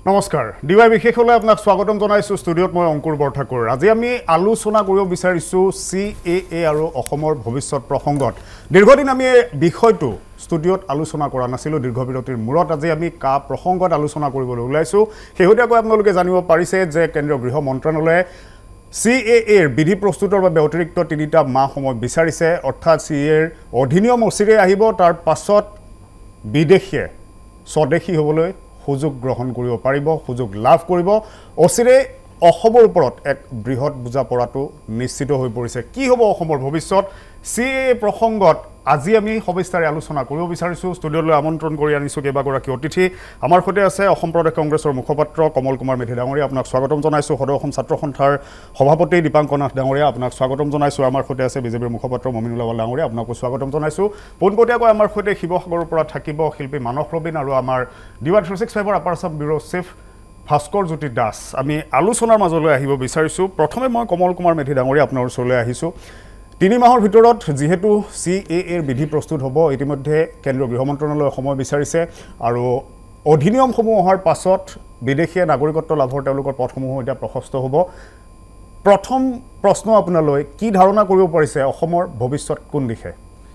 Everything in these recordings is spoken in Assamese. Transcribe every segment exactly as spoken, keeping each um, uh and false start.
নমস্কাৰ ডিৱাই বিশেষলৈ আপোনাক স্বাগতম জনাইছো ষ্টুডিঅত মই অংকুৰ বৰঠাকুৰ আজি আমি আলোচনা কৰিব বিচাৰিছো সি এ এ আৰু অসমৰ ভৱিষ্যত প্ৰসংগত দীৰ্ঘদিন আমি বিষয়টো ষ্টুডিঅত আলোচনা কৰা নাছিলো দীৰ্ঘ বিৰতিৰ মূৰত আজি আমি কা প্ৰসংগত আলোচনা কৰিবলৈ ওলাইছো হেহুতিয়াকৈ আপোনালোকে জানিব পাৰিছে যে কেন্দ্ৰীয় গৃহ মন্ত্ৰালয়ে সি এ এৰ বিধি প্ৰস্তুতৰ বাবে অতিৰিক্ত তিনিটা মাহ সময় বিচাৰিছে অৰ্থাৎ সি এৰ অধিনিয়ম অচিৰে আহিব তাৰ পাছত বিদেশীয়ে স্বদেশী হ'বলৈ সুযোগ গ্ৰহণ কৰিব পাৰিব সুযোগ লাভ কৰিব অচিৰে অসমৰ ওপৰত এক বৃহৎ বুজা পৰাটো নিশ্চিত হৈ পৰিছে কি হ'ব অসমৰ ভৱিষ্যত সি এ প্ৰসংগত আজি আমি সবিস্তাৰে আলোচনা কৰিব বিচাৰিছো ষ্টুডিঅলৈ আমন্ত্ৰণ কৰি আনিছো কেইবাগৰাকী অতিথি আমাৰ সৈতে আছে অসম প্ৰদেশ কংগ্ৰেছৰ মুখপাত্ৰ কমল কুমাৰ মেধি ডাঙৰীয়া আপোনাক স্বাগতম জনাইছো সদৌ অসম ছাত্ৰ সন্থাৰ সভাপতি দীপাংকৰ নাথ ডাঙৰীয়া আপোনাক স্বাগতম জনাইছো আমাৰ সৈতে আছে বিজেপিৰ মুখপাত্ৰ মমিনুল্লাহ ডাঙৰীয়া আপোনাকো স্বাগতম জনাইছো পোনপটীয়াকৈ আমাৰ সৈতে শিৱসাগৰৰ পৰা থাকিব শিল্পী মানস ৰবিন আৰু আমাৰ ডিৱাই থ্ৰী ছিক্সটি ফাইভৰ upper Assam bureau chief Bhaskar Jyoti Das আমি আলোচনাৰ মাজলৈ আহিব বিচাৰিছো প্ৰথমে মই কমল কুমাৰ মেধি ডাঙৰীয়া আপোনাৰ ওচৰলৈ আহিছো তিনি মাহৰ ভিতৰত যেহেতু সি এ এৰ বিধি প্ৰস্তুত হ'ব ইতিমধ্যে কেন্দ্ৰীয় গৃহ মন্ত্ৰালয়ে সময় বিচাৰিছে আৰু অধিনিয়মসমূহ অহাৰ পাছত বিদেশীয় নাগৰিকত্ব লাভৰ তেওঁলোকৰ পথসমূহ এতিয়া প্ৰশস্ত হ'ব প্ৰথম প্ৰশ্ন আপোনালৈ কি ধাৰণা কৰিব পাৰিছে অসমৰ ভৱিষ্যত কোন দিশে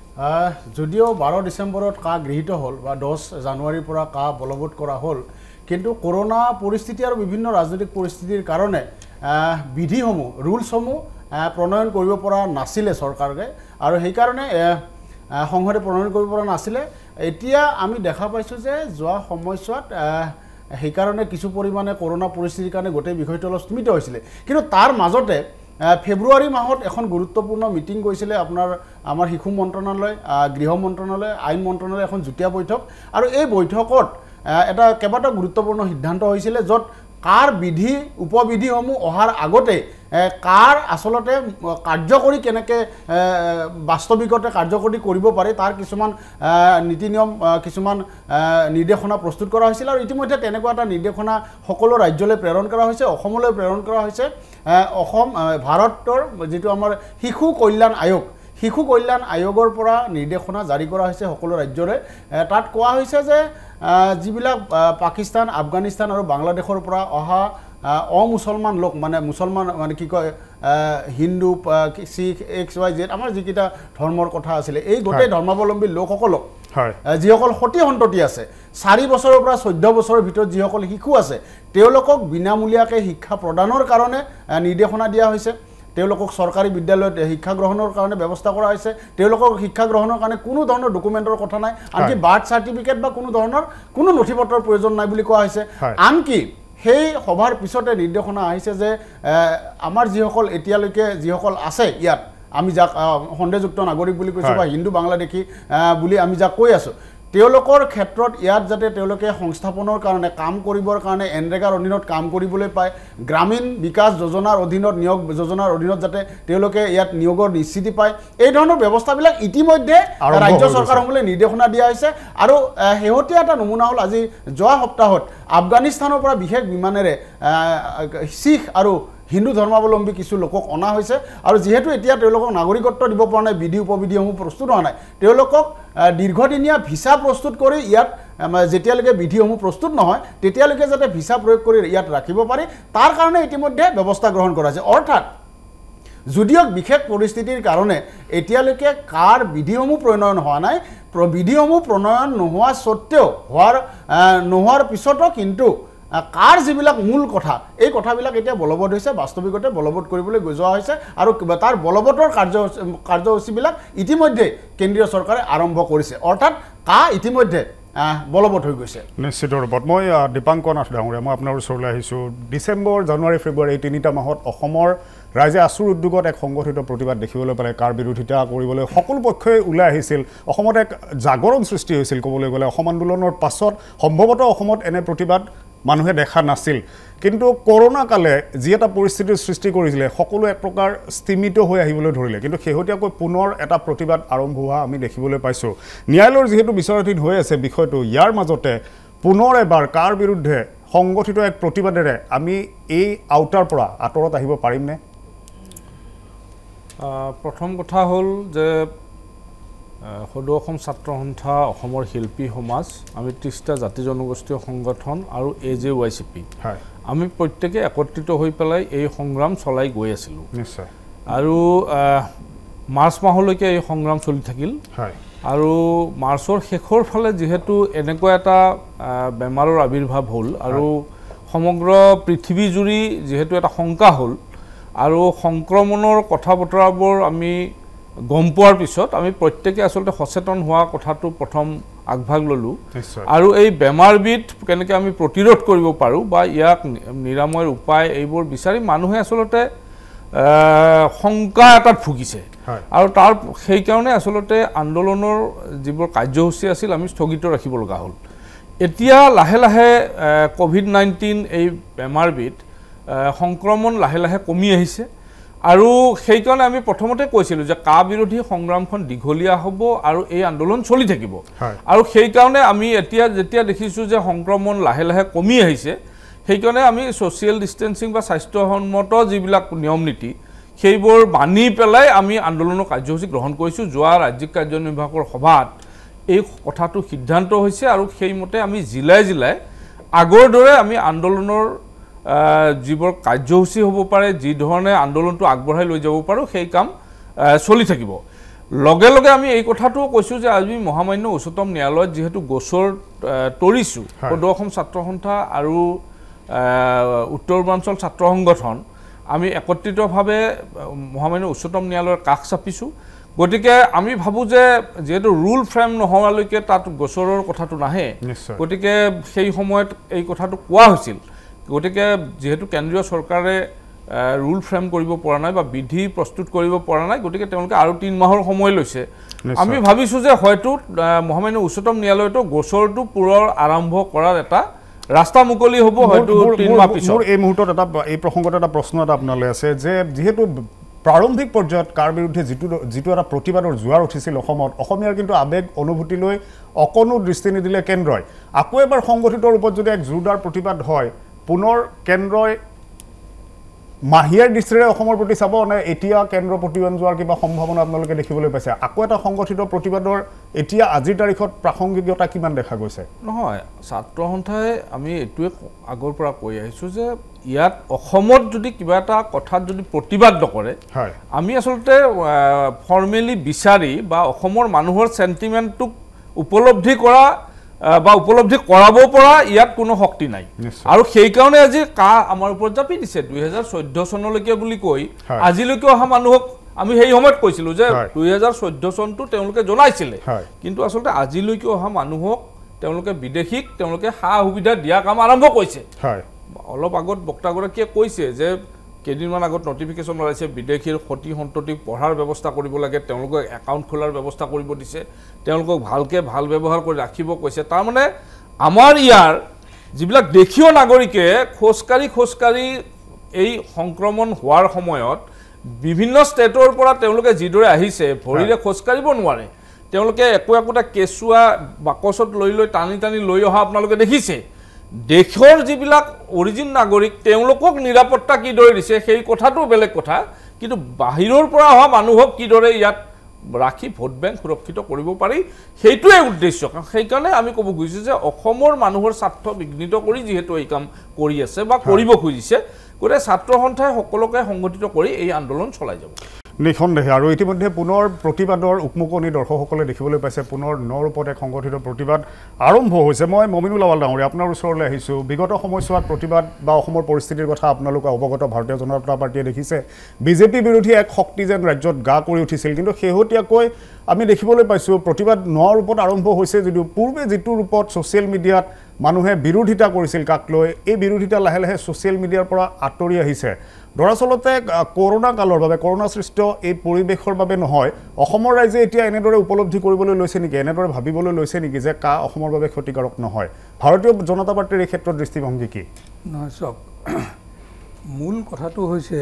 যদিও বাৰ ডিচেম্বৰত কা গৃহীত হ'ল বা দহ জানুৱাৰীৰ পৰা কা বলবৎ কৰা হ'ল কিন্তু কৰোনা পৰিস্থিতি আৰু বিভিন্ন ৰাজনৈতিক পৰিস্থিতিৰ কাৰণে বিধিসমূহ ৰুলছসমূহ প্ৰণয়ন কৰিব পৰা নাছিলে চৰকাৰে আৰু সেইকাৰণে সংসদে প্ৰণয়ন কৰিব পৰা নাছিলে এতিয়া আমি দেখা পাইছোঁ যে যোৱা সময়ছোৱাত সেইকাৰণে কিছু পৰিমাণে কৰোনা পৰিস্থিতিৰ কাৰণে গোটেই বিষয়টো অলপ স্থিমিত হৈছিলে কিন্তু তাৰ মাজতে ফেব্ৰুৱাৰী মাহত এখন গুৰুত্বপূৰ্ণ মিটিং কৰিছিলে আপোনাৰ আমাৰ শিশু মন্ত্ৰণালয় গৃহ মন্ত্ৰণালয় আইন মন্ত্ৰণালয় এখন যুটীয়া বৈঠক আৰু এই বৈঠকত এটা কেইবাটাও গুৰুত্বপূৰ্ণ সিদ্ধান্ত হৈছিলে য'ত কাৰ বিধি উপবিধিসমূহ অহাৰ আগতে কাৰ আচলতে কাৰ্যকৰী কেনেকৈ বাস্তৱিকতে কাৰ্যকৰী কৰিব পাৰে তাৰ কিছুমান নীতি নিয়ম কিছুমান নিৰ্দেশনা প্ৰস্তুত কৰা হৈছিল আৰু ইতিমধ্যে তেনেকুৱা এটা নিৰ্দেশনা সকলো ৰাজ্যলৈ প্ৰেৰণ কৰা হৈছে অসমলৈ প্ৰেৰণ কৰা হৈছে অসম ভাৰতৰ যিটো আমাৰ শিশু কল্যাণ আয়োগ শিশু কল্যাণ আয়োগৰ পৰা নিৰ্দেশনা জাৰি কৰা হৈছে সকলো ৰাজ্যৰে তাত কোৱা হৈছে যে যিবিলাক পাকিস্তান আফগানিস্তান আৰু বাংলাদেশৰ পৰা অহা অমুছলমান লোক মানে মুছলমান মানে কি কয় Hindu Sikh X Y Z আমাৰ যিকেইটা ধৰ্মৰ কথা আছিলে এই গোটেই ধৰ্মাৱলম্বী লোকসকলক যিসকল সতি সন্ততি আছে চাৰি বছৰৰ পৰা চৈধ্য বছৰৰ ভিতৰত যিসকল শিশু আছে তেওঁলোকক বিনামূলীয়াকৈ শিক্ষা প্ৰদানৰ কাৰণে নিৰ্দেশনা দিয়া হৈছে তেওঁলোকক চৰকাৰী বিদ্যালয়ত শিক্ষা গ্ৰহণৰ কাৰণে ব্যৱস্থা কৰা হৈছে তেওঁলোকক শিক্ষা গ্ৰহণৰ কাৰণে কোনো ধৰণৰ ডকুমেণ্টৰ কথা নাই আনকি বাৰ্থ চাৰ্টিফিকেট বা কোনো ধৰণৰ কোনো নথিপত্ৰৰ প্ৰয়োজন নাই বুলি কোৱা হৈছে আনকি সেই সভাৰ পিছতে নিৰ্দেশনা আহিছে যে আমাৰ যিসকল এতিয়ালৈকে যিসকল আছে ইয়াত আমি যাক সন্দেহযুক্ত নাগৰিক বুলি কৈছোঁ বা হিন্দু বাংলাদেশী বুলি আমি যাক কৈ আছোঁ তেওঁলোকৰ ক্ষেত্ৰত ইয়াত যাতে তেওঁলোকে সংস্থাপনৰ কাৰণে কাম কৰিবৰ কাৰণে এনৰেগাৰ অধীনত কাম কৰিবলৈ পায় গ্ৰামীণ বিকাশ যোজনাৰ অধীনত নিয়োগ যোজনাৰ অধীনত যাতে তেওঁলোকে ইয়াত নিয়োগৰ নিশ্চিতি পায় এই ধৰণৰ ব্যৱস্থাবিলাক ইতিমধ্যে ৰাজ্য চৰকাৰসমূহলৈ নিৰ্দেশনা দিয়া হৈছে আৰু শেহতীয়া এটা নমুনা হ'ল আজি যোৱা সপ্তাহত আফগানিস্তানৰ পৰা বিশেষ বিমানেৰে শিখ আৰু হিন্দু ধৰ্মাৱলম্বী কিছু লোকক অনা হৈছে আৰু যিহেতু এতিয়া তেওঁলোকক নাগৰিকত্ব দিব পৰা নাই বিধি উপবিধিসমূহ প্ৰস্তুত হোৱা নাই তেওঁলোকক দীৰ্ঘদিনীয়া ভিছা প্ৰস্তুত কৰি ইয়াত যেতিয়ালৈকে বিধিসমূহ প্ৰস্তুত নহয় তেতিয়ালৈকে যাতে ভিছা প্ৰয়োগ কৰি ইয়াত ৰাখিব পাৰি তাৰ কাৰণে ইতিমধ্যে ব্যৱস্থা গ্ৰহণ কৰা হৈছে অৰ্থাৎ যদিও বিশেষ পৰিস্থিতিৰ কাৰণে এতিয়ালৈকে কাৰ বিধিসমূহ প্ৰণয়ন হোৱা নাই বিধিসমূহ প্ৰণয়ন নোহোৱা স্বত্তেও হোৱাৰ নোহোৱাৰ পিছতো কিন্তু কাৰ যিবিলাক মূল কথা এই কথাবিলাক এতিয়া বলবৎ হৈছে বাস্তৱিকতে বলবৎ কৰিবলৈ যোৱা হৈছে আৰু তাৰ বলবৎৰ কাৰ্য কাৰ্যসূচীবিলাক ইতিমধ্যে কেন্দ্ৰীয় চৰকাৰে আৰম্ভ কৰিছে অৰ্থাৎ কা ইতিমধ্যে বলবৎ হৈ গৈছে নিশ্চিত ৰূপত মই দীপাংকৰ নাথ ডাঙৰীয়া মই আপোনাৰ ওচৰলৈ আহিছোঁ ডিচেম্বৰ জানুৱাৰী ফেব্ৰুৱাৰী এই তিনিটা মাহত অসমৰ ৰাইজে আছুৰ উদ্যোগত এক সংগঠিত প্ৰতিবাদ দেখিবলৈ পালে কাৰ বিৰোধিতা কৰিবলৈ সকলো পক্ষই ওলাই আহিছিল অসমত এক জাগৰণ সৃষ্টি হৈছিল ক'বলৈ গ'লে অসম আন্দোলনৰ পাছত সম্ভৱতঃ অসমত এনে প্ৰতিবাদ মানুহে দেখা নাছিল কিন্তু কৰোনা কালে যি এটা পৰিস্থিতিৰ সৃষ্টি কৰিছিলে সকলো এক প্ৰকাৰ স্থিমিত হৈ আহিবলৈ ধৰিলে কিন্তু শেহতীয়াকৈ পুনৰ এটা প্ৰতিবাদ আৰম্ভ হোৱা আমি দেখিবলৈ পাইছোঁ ন্যায়ালয়ৰ যিহেতু বিচাৰাধীন হৈ আছে বিষয়টো ইয়াৰ মাজতে পুনৰ এবাৰ কাৰ বিৰুদ্ধে সংগঠিত এক প্ৰতিবাদেৰে আমি এই আউটাৰ পৰা আঁতৰত আহিব পাৰিমনে প্ৰথম কথা হ'ল যে সদৌ অসম ছাত্ৰ সন্থা অসমৰ শিল্পী সমাজ আমি ত্ৰিশটা জাতি জনগোষ্ঠীয় সংগঠন আৰু A J Y C P আমি প্ৰত্যেকে একত্ৰিত হৈ পেলাই এই সংগ্ৰাম চলাই গৈ আছিলোঁ নিশ্চয় আৰু মাৰ্চ মাহলৈকে এই সংগ্ৰাম চলি থাকিল আৰু মাৰ্চৰ শেষৰ ফালে যেহেতু এনেকুৱা এটা বেমাৰৰ আবিৰ্ভাৱ হ'ল আৰু সমগ্ৰ পৃথিৱী জুৰি যেহেতু এটা শংকা হ'ল আৰু সংক্ৰমণৰ কথা বতৰাবোৰ আমি গম পোৱাৰ পিছত আমি প্ৰত্যেকে আসলতে সচেতন হোৱা কথাটো প্ৰথম আগভাগ ললোঁ আৰু এই বেমাৰবিধ কেনেকৈ আমি প্ৰতিৰোধ কৰিব পাৰোঁ বা ইয়াক নিৰাময়ৰ উপায় এইবোৰ বিচাৰি মানুহে আসলতে শংকা এটাত ভুগিছে আৰু তাৰ সেইকাৰণে আসলতে আন্দোলনৰ যিবোৰ কাৰ্যসূচী আছিল আমি স্থগিত ৰাখিব লগা হ'ল এতিয়া লাহে লাহে কোভিড নাইনটিন এই বেমাৰবিধ সংক্ৰমণ লাহে লাহে কমি আহিছে আৰু সেইকাৰণে আমি প্ৰথমতে কৈছিলোঁ যে কা বিৰোধী সংগ্ৰামখন দীঘলীয়া হ'ব আৰু এই আন্দোলন চলি থাকিব আৰু সেইকাৰণে আমি এতিয়া যেতিয়া দেখিছোঁ যে সংক্ৰমণ লাহে লাহে কমি আহিছে সেইকাৰণে আমি ছ'চিয়েল ডিষ্টেন্সিং বা স্বাস্থ্যসন্মত যিবিলাক নিয়ম নীতি সেইবোৰ মানি পেলাই আমি আন্দোলনৰ কাৰ্যসূচী গ্ৰহণ কৰিছোঁ যোৱা ৰাজ্যিক কাৰ্যনিৰ্বাহকৰ সভাত এই কথাটো সিদ্ধান্ত হৈছে আৰু সেইমতে আমি জিলাই জিলাই আগৰ দৰে আমি আন্দোলনৰ যিবোৰ কাৰ্যসূচী হ'ব পাৰে যি ধৰণে আন্দোলনটো আগবঢ়াই লৈ যাব পাৰোঁ সেই কাম চলি থাকিব লগে লগে আমি এই কথাটো কৈছোঁ যে আজি মহামান্য উচ্চতম ন্যায়ালয়ত যিহেতু গোচৰ তৰিছোঁ সদৌ অসম ছাত্ৰ সন্থা আৰু উত্তৰ পূৰ্বাঞ্চল ছাত্ৰ সংগঠন আমি একত্ৰিতভাৱে মহামান্য উচ্চতম ন্যায়ালয়ৰ কাষ চাপিছোঁ গতিকে আমি ভাবোঁ যে যেহেতু ৰুল ফ্ৰেম নোহোৱালৈকে তাত গোচৰৰ কথাটো নাহে গতিকে সেই সময়ত এই কথাটো কোৱা হৈছিল গতিকে যেহেতু কেন্দ্ৰীয় চৰকাৰে ৰুল ফ্ৰেম কৰিব পৰা নাই বা বিধি প্ৰস্তুত কৰিব পৰা নাই গতিকে তেওঁলোকে আৰু তিন মাহৰ সময় লৈছে আমি ভাবিছোঁ যে হয়তো মহামান্য উচ্চতম ন্যায়ালয়তো গোচৰটো পুনৰ আৰম্ভ কৰাৰ এটা ৰাস্তা মুকলি হ'ব হয়তো তিন মাহ পিছত এই মুহূৰ্তত এটা এই প্ৰসংগত এটা প্ৰশ্ন এটা আপোনালৈ আছে যে যিহেতু প্ৰাৰম্ভিক পৰ্যায়ত কাৰ বিৰুদ্ধে যিটো যিটো এটা প্ৰতিবাদৰ জোৱাৰ উঠিছিল অসমত অসমীয়াৰ কিন্তু আবেগ অনুভূতিলৈ অকণো দৃষ্টি নিদিলে কেন্দ্ৰই আকৌ এবাৰ সংগঠিত ৰূপত যদি এক জোৰদাৰ প্ৰতিবাদ হয় পুনৰ কেন্দ্ৰই মাহিয়াৰ দৃষ্টিৰে অসমৰ প্ৰতি চাব নে এতিয়া কেন্দ্ৰ প্ৰতিবাদ যোৱাৰ কিবা সম্ভাৱনা আপোনালোকে দেখিবলৈ পাইছে আকৌ এটা সংগঠিত প্ৰতিবাদৰ এতিয়া আজিৰ তাৰিখত প্ৰাসংগিকতা কিমান দেখা গৈছে নহয় ছাত্ৰ সন্থাই আমি এইটোৱে আগৰ পৰা কৈ আহিছোঁ যে ইয়াত অসমত যদি কিবা এটা কথাত যদি প্ৰতিবাদ নকৰে আমি আচলতে ফৰ্মেলি বিচাৰি বা অসমৰ মানুহৰ চেণ্টিমেণ্টটোক উপলব্ধি কৰা বা উপলব্ধি কৰাব পৰা ইয়াত কোনো শক্তি নাই আৰু সেইকাৰণে আজি কা আমাৰ ওপৰত জাপি দিছে দুই হাজাৰ চৈধ্য চনলৈকে বুলি কৈ আজিলৈকে অহা মানুহক আমি সেই সময়ত কৈছিলোঁ যে দুই হাজাৰ চৈধ্য চনটো তেওঁলোকে জনাইছিলে কিন্তু আচলতে আজিলৈকে অহা মানুহক তেওঁলোকে বিদেশীক তেওঁলোকে সা সুবিধা দিয়া কাম আৰম্ভ কৰিছে অলপ আগত বক্তাগৰাকীয়ে কৈছে যে কেইদিনমান আগত নটিফিকেশ্যন ওলাইছে বিদেশীৰ সতি সন্ততিক পঢ়াৰ ব্যৱস্থা কৰিব লাগে তেওঁলোকক একাউণ্ট খোলাৰ ব্যৱস্থা কৰিব দিছে তেওঁলোকক ভালকৈ ভাল ব্যৱহাৰ কৰি ৰাখিব কৈছে তাৰমানে আমাৰ ইয়াৰ যিবিলাক দেশীয় নাগৰিকে খোজকাঢ়ি খোজকাঢ়ি এই সংক্ৰমণ হোৱাৰ সময়ত বিভিন্ন ষ্টেটৰ পৰা তেওঁলোকে যিদৰে আহিছে ভৰিৰে খোজকাঢ়িব নোৱাৰে তেওঁলোকে একো একোটা কেঁচুৱা বাকচত লৈ লৈ টানি টানি লৈ অহা আপোনালোকে দেখিছে দেশৰ যিবিলাক অৰিজিন নাগৰিক তেওঁলোকক নিৰাপত্তা কিদৰে দিছে সেই কথাটো বেলেগ কথা কিন্তু বাহিৰৰ পৰা অহা মানুহক কিদৰে ইয়াত ৰাখি ভোট বেংক সুৰক্ষিত কৰিব পাৰি সেইটোৱে উদ্দেশ্য সেইকাৰণে আমি ক'ব খুজিছোঁ যে অসমৰ মানুহৰ স্বাৰ্থ বিঘ্নিত কৰি যিহেতু এই কাম কৰি আছে বা কৰিব খুজিছে গতিকে ছাত্ৰ সন্থাই সকলোকে সংগঠিত কৰি এই আন্দোলন চলাই যাব নিঃসন্দেহে আৰু ইতিমধ্যে পুনৰ প্ৰতিবাদৰ উকমুকনি দৰ্শকসকলে দেখিবলৈ পাইছে পুনৰ ন ৰূপত এক সংগঠিত প্ৰতিবাদ আৰম্ভ হৈছে মই মমিনুল আৱাল ডাঙৰীয়া আপোনাৰ ওচৰলৈ আহিছোঁ বিগত সময়ছোৱাত প্ৰতিবাদ বা অসমৰ পৰিস্থিতিৰ কথা আপোনালোকে অৱগত ভাৰতীয় জনতা পাৰ্টীয়ে দেখিছে বিজেপি বিৰোধী এক শক্তি যেন ৰাজ্যত গা কৰি উঠিছিল কিন্তু শেহতীয়াকৈ আমি দেখিবলৈ পাইছোঁ প্ৰতিবাদ ন ৰূপত আৰম্ভ হৈছে যদিও পূৰ্বে যিটো ৰূপত ছ'চিয়েল মিডিয়াত মানুহে বিৰোধিতা কৰিছিল কাক লৈ এই বিৰোধিতা লাহে লাহে ছ'চিয়েল মিডিয়াৰ পৰা আঁতৰি আহিছে দৰাচলতে কৰোনা কালৰ বাবে কৰোনা সৃষ্ট এই পৰিৱেশৰ বাবে নহয় অসমৰ ৰাইজে এতিয়া এনেদৰে উপলব্ধি কৰিবলৈ লৈছে নেকি এনেদৰে ভাবিবলৈ লৈছে নেকি যে কা অসমৰ বাবে ক্ষতিকাৰক নহয় ভাৰতীয় জনতা পাৰ্টীৰ এই ক্ষেত্ৰত দৃষ্টিভংগী কি নহয় চাওক মূল কথাটো হৈছে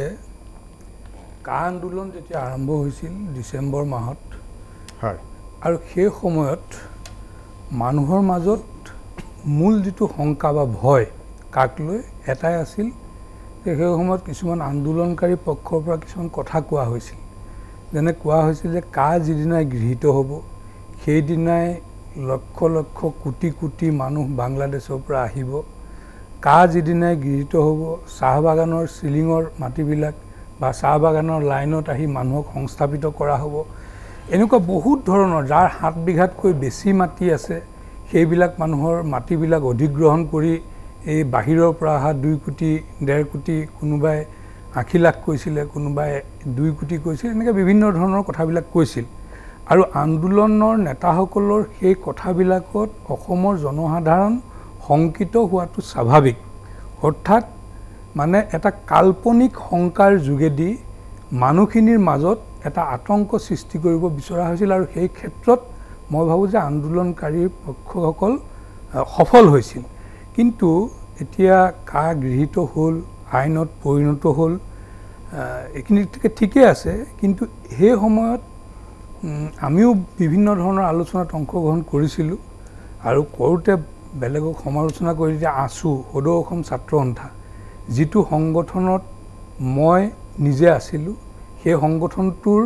কা আন্দোলন যেতিয়া আৰম্ভ হৈছিল ডিচেম্বৰ মাহত হয় আৰু সেই সময়ত মানুহৰ মাজত মূল যিটো শংকা বা ভয় কাক লৈ এটাই আছিল যে সেই সময়ত কিছুমান আন্দোলনকাৰী পক্ষৰ পৰা কিছুমান কথা কোৱা হৈছিল যেনে কোৱা হৈছিল যে কা যিদিনাই গৃহীত হ'ব সেইদিনাই লক্ষ লক্ষ কোটি কোটি মানুহ বাংলাদেশৰ পৰা আহিব কা যিদিনাই গৃহীত হ'ব চাহ বাগানৰ সিলিঙৰ মাটিবিলাক বা চাহ বাগানৰ লাইনত আহি মানুহক সংস্থাপিত কৰা হ'ব এনেকুৱা বহুত ধৰণৰ যাৰ সাত বিঘাতকৈ বেছি মাটি আছে সেইবিলাক মানুহৰ মাটিবিলাক অধিগ্ৰহণ কৰি এই বাহিৰৰ পৰা অহা দুই কোটি ডেৰ কোটি কোনোবাই আশী লাখ কৈছিলে কোনোবাই দুই কোটি কৈছিল এনেকৈ বিভিন্ন ধৰণৰ কথাবিলাক কৈছিল আৰু আন্দোলনৰ নেতাসকলৰ সেই কথাবিলাকত অসমৰ জনসাধাৰণ শংকিত হোৱাটো স্বাভাৱিক অৰ্থাৎ মানে এটা কাল্পনিক শংকাৰ যোগেদি মানুহখিনিৰ মাজত এটা আতংক সৃষ্টি কৰিব বিচৰা হৈছিল আৰু সেই ক্ষেত্ৰত মই ভাবোঁ যে আন্দোলনকাৰীৰ পক্ষসকল সফল হৈছিল কিন্তু এতিয়া কা গৃহীত হ'ল আইনত পৰিণত হ'ল এইখিনি ঠিকে আছে কিন্তু সেই সময়ত আমিও বিভিন্ন ধৰণৰ আলোচনাত অংশগ্ৰহণ কৰিছিলোঁ আৰু কৰোঁতে বেলেগক সমালোচনা কৰি যে আছু সদৌ অসম ছাত্ৰ সন্থা যিটো সংগঠনত মই নিজে আছিলোঁ সেই সংগঠনটোৰ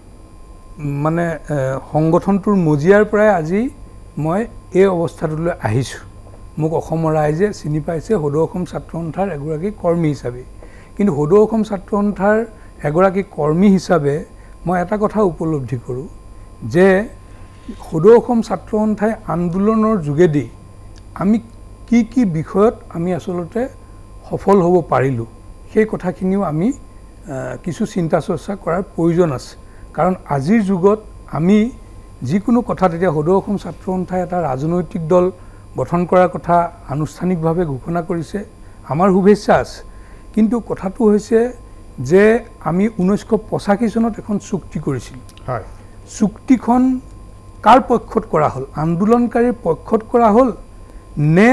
মানে সংগঠনটোৰ মজিয়াৰ পৰাই আজি মই এই অৱস্থাটোলৈ আহিছোঁ মোক অসমৰ ৰাইজে চিনি পাইছে সদৌ অসম ছাত্ৰ সন্থাৰ এগৰাকী কৰ্মী হিচাপে কিন্তু সদৌ অসম ছাত্ৰ সন্থাৰ এগৰাকী কৰ্মী হিচাপে মই এটা কথা উপলব্ধি কৰোঁ যে সদৌ অসম ছাত্ৰ সন্থাই আন্দোলনৰ যোগেদি আমি কি কি বিষয়ত আমি আচলতে সফল হ'ব পাৰিলোঁ সেই কথাখিনিও আমি কিছু চিন্তা চৰ্চা কৰাৰ প্ৰয়োজন আছে কাৰণ আজিৰ যুগত আমি যিকোনো কথাত এতিয়া সদৌ অসম ছাত্ৰ সন্থাই এটা ৰাজনৈতিক দল গঠন কৰাৰ কথা আনুষ্ঠানিকভাৱে ঘোষণা কৰিছে আমাৰ শুভেচ্ছা আছে কিন্তু কথাটো হৈছে যে আমি ঊনৈছশ পঁচাশী চনত এখন চুক্তি কৰিছিলোঁ হয় চুক্তিখন কাৰ পক্ষত কৰা হ'ল আন্দোলনকাৰীৰ পক্ষত কৰা হ'ল নে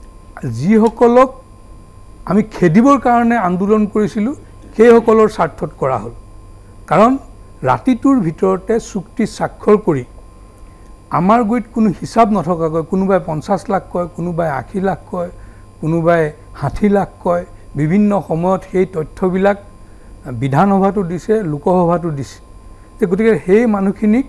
যিসকলক আমি খেদিবৰ কাৰণে আন্দোলন কৰিছিলোঁ সেইসকলৰ স্বাৰ্থত কৰা হ'ল কাৰণ ৰাতিটোৰ ভিতৰতে চুক্তি স্বাক্ষৰ কৰি আমাৰ গুৰিত কোনো হিচাপ নথকাকৈ কোনোবাই পঞ্চাছ লাখ কয় কোনোবাই আশী লাখ কয় কোনোবাই ষাঠি লাখ কয় বিভিন্ন সময়ত সেই তথ্যবিলাক বিধানসভাটো দিছে লোকসভাটো দিছে যে গতিকে সেই মানুহখিনিক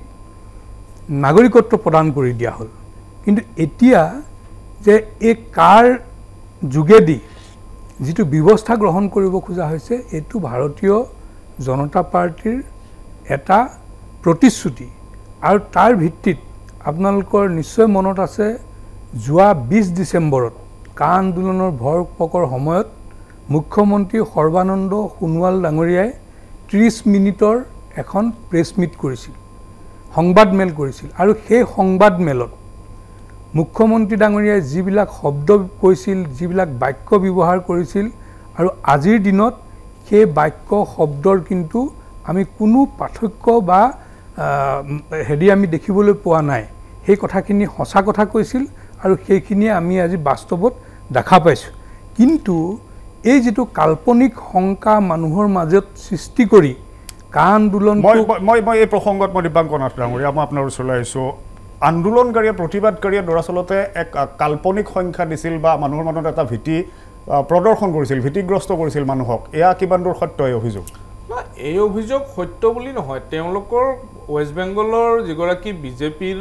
নাগৰিকত্ব প্ৰদান কৰি দিয়া হ'ল কিন্তু এতিয়া যে এই কাৰ যোগেদি যিটো ব্যৱস্থা গ্ৰহণ কৰিব খোজা হৈছে এইটো ভাৰতীয় জনতা পাৰ্টিৰ এটা প্ৰতিশ্ৰুতি আৰু তাৰ ভিত্তিত আপোনালোকৰ নিশ্চয় মনত আছে যোৱা বিছ ডিচেম্বৰত কা আন্দোলনৰ ভৰপকৰ সময়ত মুখ্যমন্ত্ৰী সৰ্বানন্দ সোণোৱাল ডাঙৰীয়াই ত্ৰিছ মিনিটৰ এখন প্ৰেছ মিট কৰিছিল সংবাদ মেল কৰিছিল আৰু সেই সংবাদ মেলত মুখ্যমন্ত্ৰী ডাঙৰীয়াই যিবিলাক শব্দ কৈছিল যিবিলাক বাক্য ব্যৱহাৰ কৰিছিল আৰু আজিৰ দিনত সেই বাক্য শব্দৰ কিন্তু আমি কোনো পাৰ্থক্য বা হেৰি আমি দেখিবলৈ পোৱা নাই সেই কথাখিনি সঁচা কথা কৈছিল আৰু সেইখিনিয়ে আমি আজি বাস্তৱত দেখা পাইছোঁ কিন্তু এই যেটো কাল্পনিক শংকা মানুহৰ মাজত সৃষ্টি কৰি কা আন্দোলন মই মই মই এই প্ৰসংগত মই দিবাংকনাথ ডাঙৰীয়া মই আপোনাৰ ওচৰলৈ আহিছোঁ আন্দোলনকাৰীয়ে প্ৰতিবাদকাৰীয়ে দৰাচলতে এক কাল্পনিক সংখ্যা দিছিল বা মানুহৰ মনত এটা ভীতি প্ৰদৰ্শন কৰিছিল ভীতিগ্ৰস্ত কৰিছিল মানুহক এয়া কিমান দূৰ সত্য এই অভিযোগ না এই অভিযোগ সত্য বুলি নহয় তেওঁলোকৰ ওয়েষ্ট বেংগলৰ যিগৰাকী বিজেপিৰ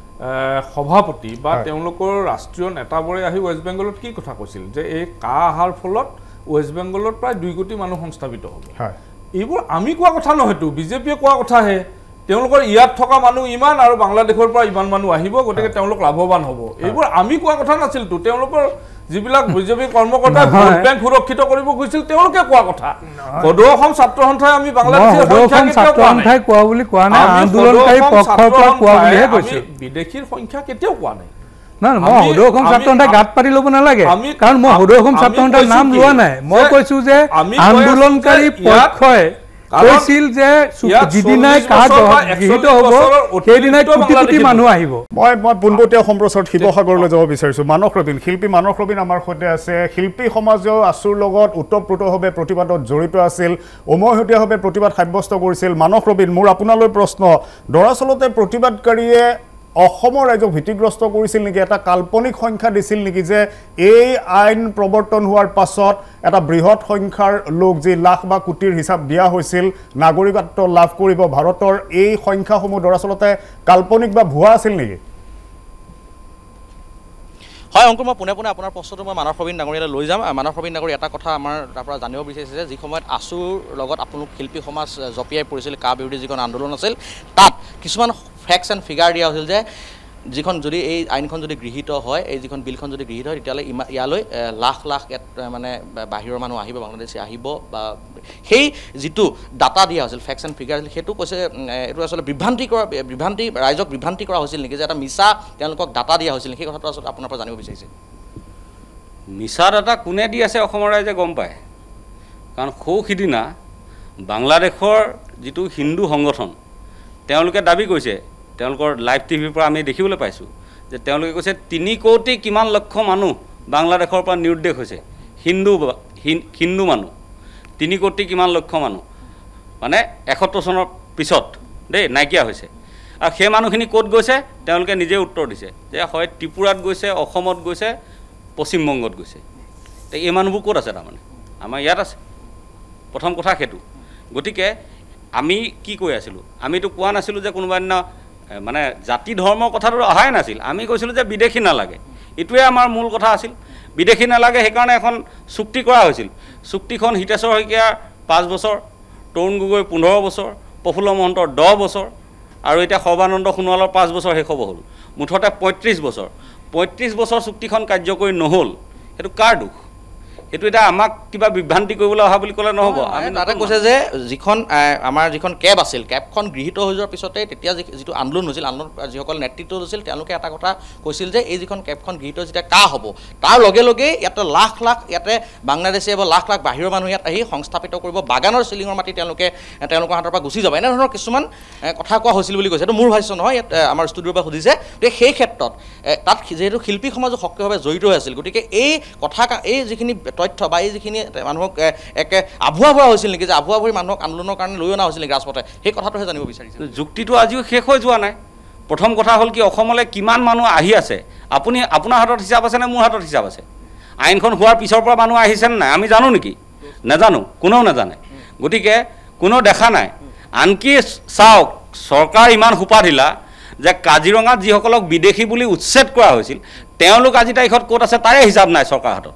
সভাপতি বা তেওঁলোকৰ ৰাষ্ট্ৰীয় নেতাবোৰে আহি ওয়েষ্ট বেংগলত কি কথা কৈছিল যে এই কা আহাৰ ফলত ওয়েষ্ট বেংগলত প্ৰায় দুই কোটি মানুহ সংস্থাপিত হ'ব হয় এইবোৰ আমি কোৱা কথা নহয়তো বিজেপিয়ে কোৱা কথাহে তেওঁলোকৰ ইয়াত থকা মানুহ ইমান আৰু বাংলাদেশৰ পৰা ইমান মানুহ আহিব গতিকে তেওঁলোক লাভৱান হ'ব এইবোৰ আমি কোৱা কথা নাছিলতো তেওঁলোকৰ যিবিলাক বিজেপি কৰ্মকৰ্তা ভোট বেংক সুৰক্ষিত কৰিব গৈছিল তেওঁলোকে কোৱা কথা সদৌ অসম ছাত্ৰ সন্থাই আমি বাংলাদেশৰ সংখ্যাই কোৱা বুলি কোৱা নাই আন্দোলনকাৰী পক্ষৰ পৰা কোৱা বুলিহে কৈছে বিদেশীৰ সংখ্যা কেতিয়াও কোৱা নাই না মই সদৌ অসম ছাত্ৰ সন্থাই গাত পাতি ল'ব নালাগে কাৰণ মই সদৌ অসম ছাত্ৰ সন্থাৰ নাম লোৱা নাই মই কৈছোঁ যে আন্দোলনকাৰী পক্ষই কৈছিল যে যিদিনাই কাজ গৃহীত হ'ব সেইদিনাই কোটি কোটি মানুহ আহিব মই মই পোনপটীয়া সম্প্ৰচাৰত শিৱসাগৰলৈ যাব বিচাৰিছোঁ মানস ৰবীন শিল্পী মানস ৰবীন আমাৰ সৈতে আছে শিল্পী সমাজেও আছুৰ লগত ওতঃপ্ৰোতভাৱে প্ৰতিবাদত জড়িত আছিল উমৈহতীয়াভাৱে প্ৰতিবাদ সাব্যস্ত কৰিছিল মানস ৰবীন মোৰ আপোনালৈ প্ৰশ্ন দৰাচলতে প্ৰতিবাদকাৰীয়ে অসমৰ ৰাইজক ভীতিগ্ৰস্ত কৰিছিল নেকি এটা কাল্পনিক সংখ্যা দিছিল নেকি যে এই আইন প্ৰৱৰ্তন হোৱাৰ পাছত এটা বৃহৎ সংখ্যাৰ লোক যি লাখ বা কোটিৰ হিচাপ দিয়া হৈছিল নাগৰিকত্ব লাভ কৰিব ভাৰতৰ এই সংখ্যাসমূহ দৰাচলতে কাল্পনিক বা ভুৱা আছিল নেকি হয় অংকুৰ মই পুনে পুনে আপোনাৰ প্ৰশ্নটো মই মানৱ প্ৰবীণ ডাঙৰীয়ালৈ লৈ যাম মানৱ প্ৰবীণ ডাঙৰী এটা কথা আমাৰ তাৰ পৰা জানিব বিচাৰিছে যে যি সময়ত আছুৰ লগত আপোনালোক শিল্পী সমাজ জপিয়াই পৰিছিল কা বিৰোধী যিখন আন্দোলন আছিল তাত কিছুমান ফেক্টছ এণ্ড ফিগাৰ দিয়া হৈছিল যে যিখন যদি এই আইনখন যদি গৃহীত হয় এই যিখন বিলখন যদি গৃহীত হয় তেতিয়াহ'লে ইয়ালৈ লাখ লাখ মানে বাহিৰৰ মানুহ আহিব বাংলাদেশী আহিব বা সেই যিটো ডাটা দিয়া হৈছিল ফেক্টছ এণ্ড ফিগাৰ আছিল সেইটো কৈছে এইটো আচলতে বিভ্ৰান্তি কৰা বিভ্ৰান্তি ৰাইজক বিভ্ৰান্তি কৰা হৈছিল নেকি যে এটা মিছা তেওঁলোকক ডাটা দিয়া হৈছিল সেই কথাটো আচলতে আপোনাৰ পৰা জানিব বিচাৰিছে মিছা ডাটা কোনে দি আছে অসমৰ ৰাইজে গম পায় কাৰণ সৌ সিদিনা বাংলাদেশৰ যিটো হিন্দু সংগঠন তেওঁলোকে দাবী কৰিছে তেওঁলোকৰ লাইভ টিভিৰ পৰা আমি দেখিবলৈ পাইছোঁ যে তেওঁলোকে কৈছে তিনি কোটি কিমান লক্ষ মানুহ বাংলাদেশৰ পৰা নিৰুদ্দেশ হৈছে হিন্দু হিন্দু মানুহ তিনি কোটি কিমান লক্ষ মানুহ মানে এসত্তৰ চনৰ পিছত দেই নাইকিয়া হৈছে আৰু সেই মানুহখিনি ক'ত গৈছে তেওঁলোকে নিজে উত্তৰ দিছে যে হয় ত্ৰিপুৰাত গৈছে অসমত গৈছে পশ্চিমবংগত গৈছে তে এই মানুহবোৰ ক'ত আছে তাৰমানে আমাৰ ইয়াত আছে প্ৰথম কথা সেইটো গতিকে আমি কি কৈ আছিলোঁ আমিতো কোৱা নাছিলোঁ যে কোনোবা দিনা মানে জাতি ধৰ্মৰ কথাটো অহাই নাছিল আমি কৈছিলোঁ যে বিদেশী নালাগে এইটোৱে আমাৰ মূল কথা আছিল বিদেশী নালাগে সেইকাৰণে এখন চুক্তি কৰা হৈছিল চুক্তিখন হিতেশ্বৰ শইকীয়াৰ পাঁচ বছৰ তৰুণ গগৈ পোন্ধৰ বছৰ প্ৰফুল্ল মহন্তৰ দহ বছৰ আৰু এতিয়া সৰ্বানন্দ সোণোৱালৰ পাঁচ বছৰ শেষ হ'ব হ'ল মুঠতে পঁয়ত্ৰিছ বছৰ পঁয়ত্ৰিছ বছৰ চুক্তিখন কাৰ্যকৰী নহ'ল সেইটো কাৰ দুখ সেইটো এটা আমাক কিবা বিভ্ৰান্তি কৰিবলৈ অহা বুলি ক'লে নহ'ব আমি তাতে কৈছে যে যিখন আমাৰ যিখন কেব আছিল কেবখন গৃহীত হৈ যোৱাৰ পিছতে তেতিয়া যিটো আন্দোলন হৈছিল আন্দোলন যিসকল নেতৃত্ব লৈছিল তেওঁলোকে এটা কথা কৈছিল যে এই যিখন কেবখন গৃহীত যেতিয়া কা হ'ব তাৰ লগে লগে ইয়াতে লাখ লাখ ইয়াতে বাংলাদেশী বা লাখ লাখ বাহিৰৰ মানুহ ইয়াত আহি সংস্থাপিত কৰিব বাগানৰ চিলিঙৰ মাটি তেওঁলোকে তেওঁলোকৰ হাতৰ পৰা গুচি যাব এনেধৰণৰ কিছুমান কথা কোৱা হৈছিল বুলি কৈছে এইটো মোৰ ভাষ্য নহয় ইয়াত আমাৰ ষ্টুডিঅ'ৰ পৰা সুধিছে গতিকে সেই ক্ষেত্ৰত তাত যিহেতু শিল্পী সমাজো সক্ৰিয়ভাৱে জড়িত হৈ আছিল গতিকে এই কথা এই যিখিনি তথ্য বা এই যিখিনি মানুহক একে আভুৱা ভৰা হৈছিল নেকি যে আভুৱা ভৰি মানুহক আন্দোলনৰ কাৰণে লৈ অনা হৈছিল নেকি ৰাজপথে সেই কথাটোহে জানিব বিচাৰিছে যুক্তিটো আজিও শেষ হৈ যোৱা নাই প্ৰথম কথা হ'ল কি অসমলৈ কিমান মানুহ আহি আছে আপুনি আপোনাৰ হাতত হিচাপ আছে নে মোৰ হাতত হিচাপ আছে আইনখন হোৱাৰ পিছৰ পৰা মানুহ আহিছে নে নাই আমি জানো নেকি নাজানো কোনেও নাজানে গতিকে কোনেও দেখা নাই আনকি চাওক চৰকাৰ ইমান সোপা দিলা যে কাজিৰঙাত যিসকলক বিদেশী বুলি উচ্ছেদ কৰা হৈছিল তেওঁলোক আজি তাৰিখত ক'ত আছে তাৰে হিচাপ নাই চৰকাৰ হাতত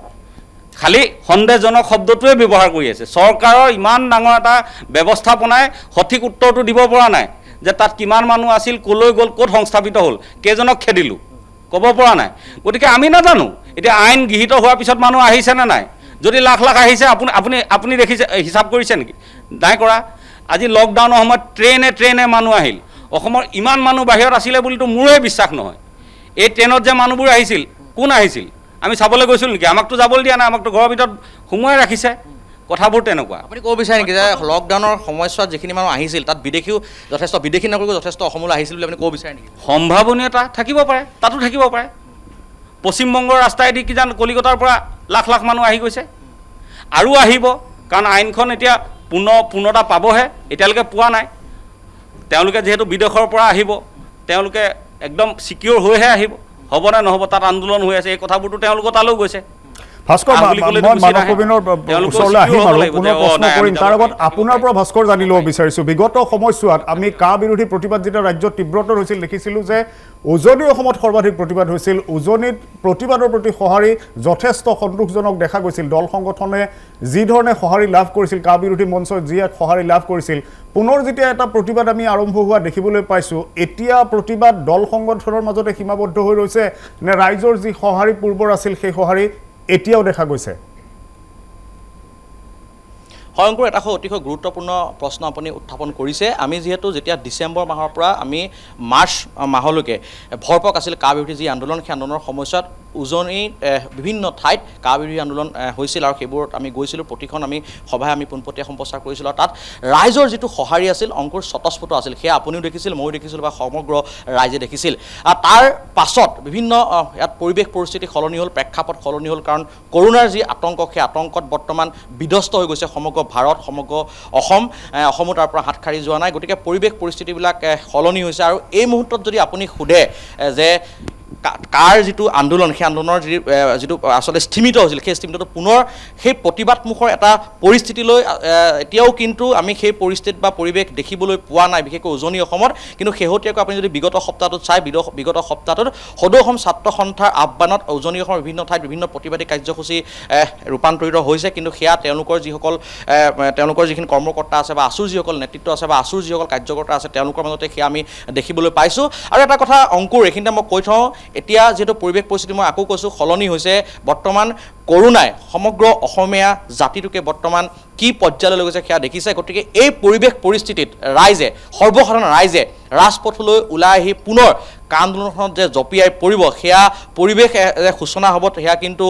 খালি সন্দেহজনক শব্দটোৱে ব্যৱহাৰ কৰি আছে চৰকাৰৰ ইমান ডাঙৰ এটা ব্যৱস্থাপনাই সঠিক উত্তৰটো দিব পৰা নাই যে তাত কিমান মানুহ আছিল ক'লৈ গ'ল ক'ত সংস্থাপিত হ'ল কেইজনক খেদিলোঁ ক'ব পৰা নাই গতিকে আমি নাজানো এতিয়া আইন গৃহীত হোৱাৰ পিছত মানুহ আহিছে নে নাই যদি লাখ লাখ আহিছে আপুনি আপুনি আপুনি দেখিছে হিচাপ কৰিছে নেকি নাই কৰা আজি লকডাউনৰ সময়ত ট্ৰেইনে ট্ৰেইনে মানুহ আহিল অসমৰ ইমান মানুহ বাহিৰত আছিলে বুলিতো মোৰে বিশ্বাস নহয় এই ট্ৰেইনত যে মানুহবোৰ আহিছিল কোন আহিছিল আমি চাবলৈ গৈছিলোঁ নেকি আমাকতো যাবলৈ দিয়া নাই আমাকতো ঘৰৰ ভিতৰত সোমোৱাই ৰাখিছে কথাবোৰ তেনেকুৱা আপুনি ক'ব বিচাৰে নেকি যে লকডাউনৰ সময়ছোৱাত যিখিনি মানুহ আহিছিল তাত বিদেশীও যথেষ্ট বিদেশী নাগৰিকো যথেষ্ট অসমলৈ আহিছিল বুলি আপুনি ক'ব বিচাৰে নেকি সম্ভাৱনীয়তা থাকিব পাৰে তাতো থাকিব পাৰে পশ্চিমবংগৰ ৰাস্তাইদি কি জানো কলিকতাৰ পৰা লাখ লাখ মানুহ আহি গৈছে আৰু আহিব কাৰণ আইনখন এতিয়া পুনৰ পূৰ্ণতা পাবহে এতিয়ালৈকে পোৱা নাই তেওঁলোকে যিহেতু বিদেশৰ পৰা আহিব তেওঁলোকে একদম ছিকিউৰ হৈহে আহিব হ'ব নে নহ'ব তাত আন্দোলন হৈ আছে এই কথাবোৰতো তেওঁলোকৰ তালৈও গৈছে ভাস্কৰ মই মানৱ প্ৰবীণৰ ওচৰলৈ আহিম আৰু পুনৰ প্ৰশ্ন কৰিম তাৰ আগত আপোনাৰ পৰা ভাস্কৰ জানি ল'ব বিচাৰিছোঁ বিগত সময়ছোৱাত আমি কা বিৰোধী প্ৰতিবাদ যেতিয়া ৰাজ্যত তীব্ৰতৰ হৈছিল দেখিছিলোঁ যে উজনি অসমত সৰ্বাধিক প্ৰতিবাদ হৈছিল উজনিত প্ৰতিবাদৰ প্ৰতি সঁহাৰি যথেষ্ট সন্তোষজনক দেখা গৈছিল দল সংগঠনে যি ধৰণে সঁহাৰি লাভ কৰিছিল কা বিৰোধী মঞ্চই যি এক সঁহাৰি লাভ কৰিছিল পুনৰ যেতিয়া এটা প্ৰতিবাদ আমি আৰম্ভ হোৱা দেখিবলৈ পাইছোঁ এতিয়া প্ৰতিবাদ দল সংগঠনৰ মাজতে সীমাবদ্ধ হৈ ৰৈছে নে ৰাইজৰ যি সঁহাৰি পূৰ্বৰ আছিল সেই সঁহাৰি এতিয়াও দেখা গৈছে হয় অংকুৰ এটা অতিশয় গুৰুত্বপূৰ্ণ প্ৰশ্ন আপুনি উত্থাপন কৰিছে আমি যিহেতু যেতিয়া ডিচেম্বৰ মাহৰ পৰা আমি মাৰ্চ মাহলৈকে ভৰপক আছিল কা বিৰোধী যি আন্দোলন সেই আন্দোলনৰ সময়ছোৱাত উজনিৰ বিভিন্ন ঠাইত কা বিৰোধী আন্দোলন হৈছিল আৰু সেইবোৰত আমি গৈছিলোঁ প্ৰতিখন আমি সভাই আমি পোনপটীয়া সম্প্ৰচাৰ কৰিছিলোঁ আৰু তাত ৰাইজৰ যিটো সঁহাৰি আছিল অংকুৰ স্বতঃস্ফূৰ্ত আছিল সেয়া আপুনিও দেখিছিল ময়ো দেখিছিলোঁ বা সমগ্ৰ ৰাইজে দেখিছিল তাৰ পাছত বিভিন্ন ইয়াত পৰিৱেশ পৰিস্থিতি সলনি হ'ল প্ৰেক্ষাপট সলনি হ'ল কাৰণ কৰোনাৰ যি আতংক সেই আতংকত বৰ্তমান বিধ্বস্ত হৈ গৈছে সমগ্ৰ ভাৰত সমগ্ৰ অসম অসমো তাৰ পৰা হাত সাৰি যোৱা নাই গতিকে পৰিৱেশ পৰিস্থিতিবিলাক সলনি হৈছে আৰু এই মুহূৰ্তত যদি আপুনি সোধে যে কাৰ যিটো আন্দোলন সেই আন্দোলনৰ যি যিটো আচলতে স্থিমিত হৈছিল সেই স্থিমিতটো পুনৰ সেই প্ৰতিবাদমুখৰ এটা পৰিস্থিতিলৈ এতিয়াও কিন্তু আমি সেই পৰিস্থিতি বা পৰিৱেশ দেখিবলৈ পোৱা নাই বিশেষকৈ উজনি অসমত কিন্তু শেহতীয়াকৈ আপুনি যদি বিগত সপ্তাহটোত চাই বিগত সপ্তাহটোত সদৌ অসম ছাত্ৰ সন্থাৰ আহ্বানত উজনি অসমৰ বিভিন্ন ঠাইত বিভিন্ন প্ৰতিবাদী কাৰ্যসূচী ৰূপান্তৰিত হৈছে কিন্তু সেয়া তেওঁলোকৰ যিসকল তেওঁলোকৰ যিখিনি কৰ্মকৰ্তা আছে বা আছুৰ যিসকল নেতৃত্ব আছে বা আছুৰ যিসকল কাৰ্যকৰ্তা আছে তেওঁলোকৰ মাজতে সেয়া আমি দেখিবলৈ পাইছোঁ আৰু এটা কথা অংকুৰ এইখিনিতে মই কৈ থওঁ এতিয়া যেটো পৰিৱেশ পৰিস্থিতি মই আকো কৈছো খলনি হৈছে বৰ্তমান কৰোনাই সমগ্ৰ অসমীয়া জাতিটোকে বৰ্তমান কি পৰ্যায়লৈ লৈ গৈছে সেয়া দেখিছে গতিকে এই পৰিৱেশ পৰিস্থিতিত ৰাইজে সৰ্বসাধাৰণ ৰাইজে ৰাজপথলৈ ওলাই আহি পুনৰ আন্দোলনখনত যে জপিয়াই পৰিব সেয়া পৰিৱেশ সূচনা হ'ব সেয়া কিন্তু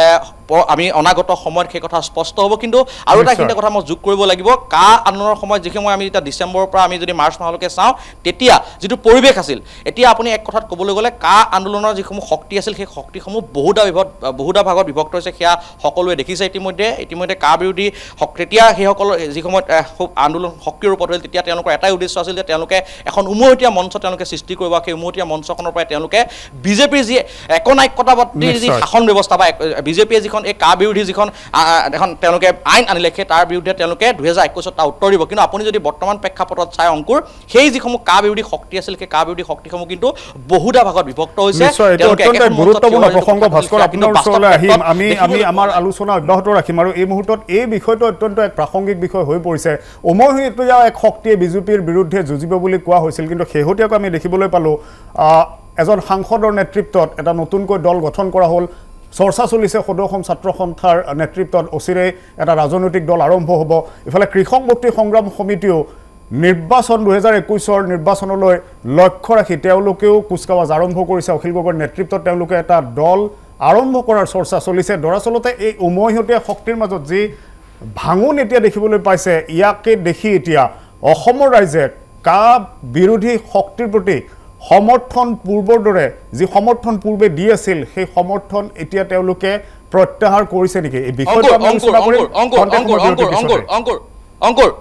আমি অনাগত সময়ত সেই কথা স্পষ্ট হ'ব কিন্তু আৰু এটা কিন্তু কথা মই যোগ কৰিব লাগিব কা আন্দোলনৰ সময়ত যিখিনি মই আমি এটা ডিসেম্বৰৰ পৰা আমি যদি মাৰ্চ মাহলৈকে চাওঁ তেতিয়া যেটো পৰিৱেশ আছিল এতিয়া আপুনি এক কথাত ক'বলৈ গ'লে কা আন্দোলনৰ যিসমূহ শক্তি আছিল সেই শক্তিসমূহ বহুদা বিভক্ত বহুদা ভাগত বিভক্ত হৈছে সেয়া সকলোৱে দেখিছে ইতিমধ্যে ইতিমধ্যে কা বিৰোধী তেতিয়া সেইসকল যিসময়ত খুব আন্দোলন সক্ৰিয় ৰূপত হ'ল তেতিয়া তেওঁলোকৰ এটাই উদ্দেশ্য আছিল যে তেওঁলোকে এখন উমৈহতীয়া মঞ্চ তেওঁলোকে সৃষ্টি কৰিব সেই উমৈহতীয়া মঞ্চখনৰ পৰা তেওঁলোকে বিজেপিৰ যি একনায়কতাবাদীৰ যি শাসন ব্যৱস্থা বা বিজেপিয়ে যিখন এই কা বিৰোধী যিখন এখন তেওঁলোকে আইন আনিলে সেই তাৰ বিৰুদ্ধে তেওঁলোকে দুই হাজাৰ একৈশত তা উত্তৰ দিব কিন্তু আপুনি যদি বৰ্তমান প্ৰেক্ষাপটত চাই অংকুৰ সেই যিসমূহ কা বিৰোধী শক্তি আছিল সেই কা বিৰোধী শক্তিসমূহ কিন্তু বহুদা ভাগত বিভক্ত হৈছে তেওঁলোকে গুৰুত্বপূৰ্ণ প্ৰসংগ ভাস্কৰ আপোনাৰ ওচৰলৈ আহিম আমি আমি আমাৰ আলোচনা অব্যাহত ৰাখিম আৰু এই মুহূৰ্তত এই বিষয়টো অত্যন্ত এক প্ৰাসংগিক বিষয় হৈ পৰিছে উমৈহতীয়া এক শক্তিয়ে বিজেপিৰ বিৰুদ্ধে যুঁজিব বুলি কোৱা হৈছিল কিন্তু শেহতীয়াকৈ আমি দেখিবলৈ পালো এজন সাংসদৰ নেতৃত্বত এটা নতুনকৈ দল গঠন কৰা হ'ল চৰ্চা চলিছে সদৌ অসম ছাত্ৰ সন্থাৰ নেতৃত্বত অচিৰে এটা ৰাজনৈতিক দল আৰম্ভ হ'ব ইফালে কৃষক মুক্তি সংগ্ৰাম সমিতিও নিৰ্বাচন দুই হাজাৰ একৈশৰ নিৰ্বাচনলৈ লক্ষ্য ৰাখি তেওঁলোকেও কুচকাৱাজ আৰম্ভ কৰিছে অখিল গগৈৰ নেতৃত্বত তেওঁলোকে এটা দল আৰম্ভ কৰাৰ চৰ্চা চলিছে দৰাচলতে এই উমৈহতীয়া শক্তিৰ মাজত যি ভাঙন এতিয়া দেখিবলৈ পাইছে ইয়াকে দেখি এতিয়া অসমৰ ৰাইজে কা বিৰোধী শক্তিৰ প্ৰতি সমৰ্থন পূৰ্বৰ দৰে যি সমৰ্থন পূৰ্বে দি আছিল সেই সমৰ্থন এতিয়া তেওঁলোকে প্ৰত্যাহাৰ কৰিছে নেকি এই বিষয়টো আমি আলোচনা কৰিম অংকুৰ অংকুৰ অংকুৰ অংকুৰ অংকুৰ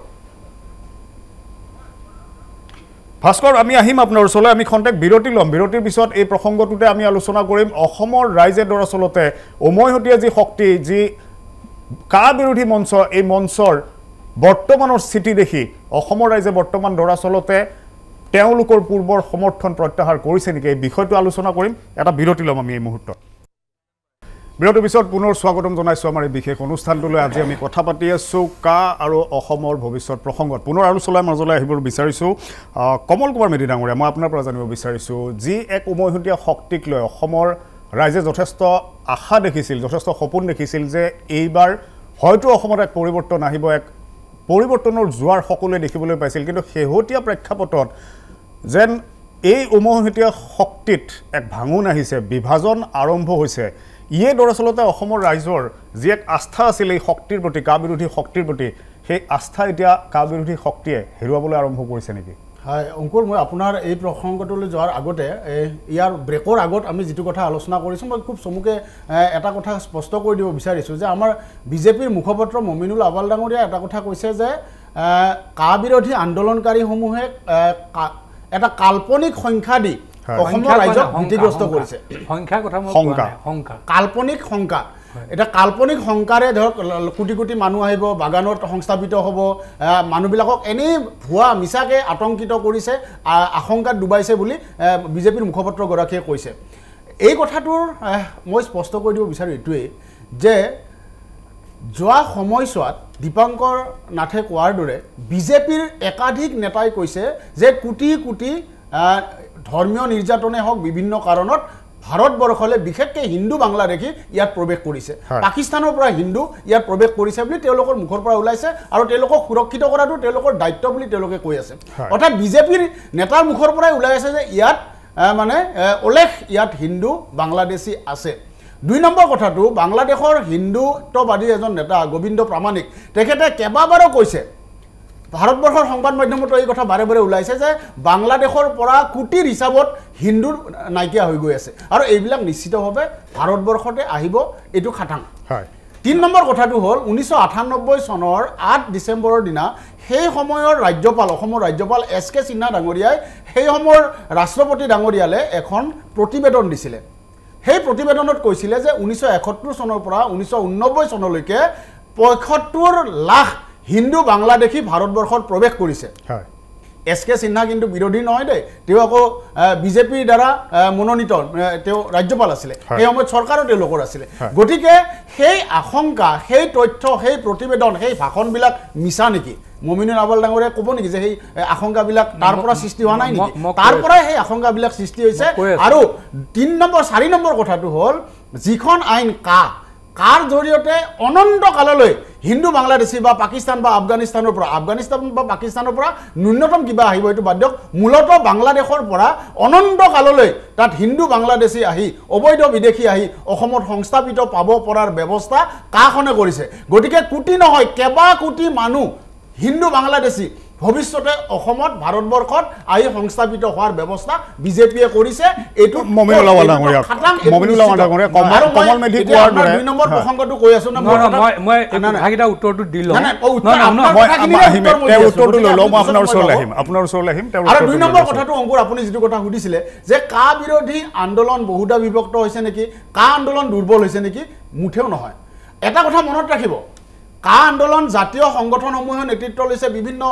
ভাস্কৰ আমি আহিম আপোনাৰ ওচৰলৈ আমি খন্তেক বিৰতি ল'ম বিৰতিৰ পিছত এই প্ৰসংগটোতে আমি আলোচনা কৰিম অসমৰ ৰাইজে দৰাচলতে উমৈহতীয়া যি শক্তি যি কা বিৰোধী মঞ্চ এই মঞ্চৰ বৰ্তমানৰ স্থিতি দেখি অসমৰ ৰাইজে বৰ্তমান দৰাচলতে তেওঁলোকৰ পূৰ্বৰ সমৰ্থন প্ৰত্যাহাৰ কৰিছে নেকি এই বিষয়টো আলোচনা কৰিম এটা বিৰতি ল'ম আমি এই মুহূৰ্তত বিৰতিৰ পিছত পুনৰ স্বাগতম জনাইছো আমাৰ এই বিশেষ অনুষ্ঠানটোলৈ আজি আমি কথা পাতি আছো কা আৰু অসমৰ ভৱিষ্যত প্ৰসংগত পুনৰ আলোচনাৰ মাজলৈ আহিব বিচাৰিছো কমল কুমাৰ মেধি ডাঙৰীয়া মই আপোনাৰ পৰা জানিব বিচাৰিছো যি এক উমৈহতীয়া শক্তিক লৈ অসমৰ ৰাইজে যথেষ্ট আশা দেখিছিল যথেষ্ট সপোন দেখিছিল যে এইবাৰ হয়তো অসমত এক পৰিৱৰ্তন আহিব এক পৰিৱৰ্তনৰ জোৱাৰ সকলোৱে দেখিবলৈ পাইছিল কিন্তু শেহতীয়া প্ৰেক্ষাপটত যেন এই উমৈহতীয়া শক্তিত এক ভাঙন আহিছে বিভাজন আৰম্ভ হৈছে ইয়ে দৰাচলতে অসমৰ ৰাইজৰ যি এক আস্থা আছিল এই শক্তিৰ প্ৰতি কা বিৰোধী শক্তিৰ প্ৰতি সেই আস্থা এতিয়া কা বিৰোধী শক্তিয়ে হেৰুৱাবলৈ আৰম্ভ কৰিছে নেকি হয় অংকুৰ মই আপোনাৰ এই প্ৰসংগটোলৈ যোৱাৰ আগতে ইয়াৰ ব্ৰেকৰ আগত আমি যিটো কথা আলোচনা কৰিছোঁ মই খুব চমুকে এটা কথা স্পষ্ট কৰি দিব বিচাৰিছোঁ যে আমাৰ বিজেপিৰ মুখপাত্ৰ মমিনুল আৱাল ডাঙৰীয়া এটা কথা কৈছে যে কা বিৰোধী আন্দোলনকাৰীসমূহে এটা কাল্পনিক সংখ্যা দি অসমৰ ৰাইজক ভীতিগ্ৰস্ত কৰিছে সংখ্যাৰ কথা মই সংখ্যা সংখ্যা কাল্পনিক সংখ্যা এটা কাল্পনিক সংখ্যাৰে ধৰক কোটি কোটি মানুহ আহিব বাগানত সংস্থাপিত হ'ব মানুহবিলাকক এনেই ভুৱা মিছাকৈ আতংকিত কৰিছে আশংকাত ডুবাইছে বুলি বিজেপিৰ মুখপাত্ৰগৰাকীয়ে কৈছে এই কথাটোৰ মই স্পষ্ট কৰি দিব বিচাৰোঁ এইটোৱেই যে যোৱা সময়ছোৱাত দীপাংকৰ নাথে কোৱাৰ দৰে বিজেপিৰ একাধিক নেতাই কৈছে যে কোটি কোটি ধৰ্মীয় নিৰ্যাতনে হওক বিভিন্ন কাৰণত ভাৰতবৰ্ষলৈ বিশেষকৈ হিন্দু বাংলাদেশী ইয়াত প্ৰৱেশ কৰিছে পাকিস্তানৰ পৰা হিন্দু ইয়াত প্ৰৱেশ কৰিছে বুলি তেওঁলোকৰ মুখৰ পৰা ওলাইছে আৰু তেওঁলোকক সুৰক্ষিত কৰাটো তেওঁলোকৰ দায়িত্ব বুলি তেওঁলোকে কৈ আছে অৰ্থাৎ বিজেপিৰ নেতাৰ মুখৰ পৰাই ওলাই আছে যে ইয়াত মানে অলেখ ইয়াত হিন্দু বাংলাদেশী আছে দুই নম্বৰ কথাটো বাংলাদেশৰ হিন্দুত্ববাদী এজন নেতা গোবিন্দ প্ৰামাণিক তেখেতে কেইবাবাৰো কৈছে ভাৰতবৰ্ষৰ সংবাদ মাধ্যমতো এই কথা বাৰে বাৰে ওলাইছে যে বাংলাদেশৰ পৰা কোটিৰ হিচাপত হিন্দুৰ নাইকিয়া হৈ গৈ আছে আৰু এইবিলাক নিশ্চিতভাৱে ভাৰতবৰ্ষতে আহিব এইটো খাটাং হয় তিন নম্বৰ কথাটো হ'ল ঊনৈছশ আঠানব্বৈ চনৰ আঠ ডিচেম্বৰৰ দিনা সেই সময়ৰ ৰাজ্যপাল অসমৰ ৰাজ্যপাল এছ কে সিনহা ডাঙৰীয়াই সেই সময়ৰ ৰাষ্ট্ৰপতি ডাঙৰীয়ালে এখন প্ৰতিবেদন দিছিলে সেই প্ৰতিবেদনত কৈছিলে যে ঊনৈছশ এসত্তৰ চনৰ পৰা ঊনৈছশ ঊননব্বৈ চনলৈকে পঁয়সত্তৰ লাখ হিন্দু বাংলাদেশী ভাৰতবৰ্ষত প্ৰৱেশ কৰিছে হয় এছ কে সিনহা কিন্তু বিৰোধী নহয় দেই তেওঁ আকৌ বিজেপিৰ দ্বাৰা মনোনীত তেওঁ ৰাজ্যপাল আছিলে সেই সময়ত চৰকাৰো তেওঁলোকৰ আছিলে গতিকে সেই আশংকা সেই তথ্য সেই প্ৰতিবেদন সেই ভাষণবিলাক মিছা নেকি মমিনুল আৱল ডাঙৰীয়াই ক'ব নেকি যে সেই আশংকাবিলাক তাৰ পৰা সৃষ্টি হোৱা নাই নেকি তাৰ পৰাই সেই আশংকাবিলাক সৃষ্টি হৈছে আৰু তিনি নম্বৰ চাৰি নম্বৰ কথাটো হ'ল যিখন আইন কা কাৰ জৰিয়তে অনন্ত কাললৈ হিন্দু বাংলাদেশী বা পাকিস্তান বা আফগানিস্তানৰ পৰা আফগানিস্তান বা পাকিস্তানৰ পৰা ন্যূনতম কিবা আহিব এইটো বাদ দিয়ক মূলতঃ বাংলাদেশৰ পৰা অনন্ত কাললৈ তাত হিন্দু বাংলাদেশী আহি অবৈধ বিদেশী আহি অসমত সংস্থাপিত পাব পৰাৰ ব্যৱস্থা কাখনে কৰিছে গতিকে কোটি নহয় কেবা কোটি মানুহ হিন্দু বাংলাদেশী ভৱিষ্যতে অসমত ভাৰতবৰ্ষত আহি সংস্থাপিত হোৱাৰ ব্যৱস্থা বিজেপিয়ে কৰিছে এইটো মমিনুল আৱল ডাঙৰীয়া মমিনুল আৱল ডাঙৰীয়া কমল মেধি কোৱাৰ দৰে দুই নম্বৰ প্ৰসংগটো কৈ আছো না মই মই ভাগিটা উত্তৰটো দি লওঁ মই আহিম তেওঁ উত্তৰটো লৈ লওঁ মই আপোনাৰ ওচৰলৈ আহিম আপোনাৰ ওচৰলৈ আহিম তেওঁ আৰু দুই নম্বৰ কথাটো অংকুৰ আপুনি যিটো কথা সুধিছিলে যে কা বিৰোধী আন্দোলন বহুদা বিভক্ত হৈছে নেকি কা আন্দোলন দুৰ্বল হৈছে নেকি মুঠেও নহয় এটা কথা মনত ৰাখিব কা আন্দোলন জাতীয় সংগঠনসমূহে নেতৃত্ব লৈছে বিভিন্ন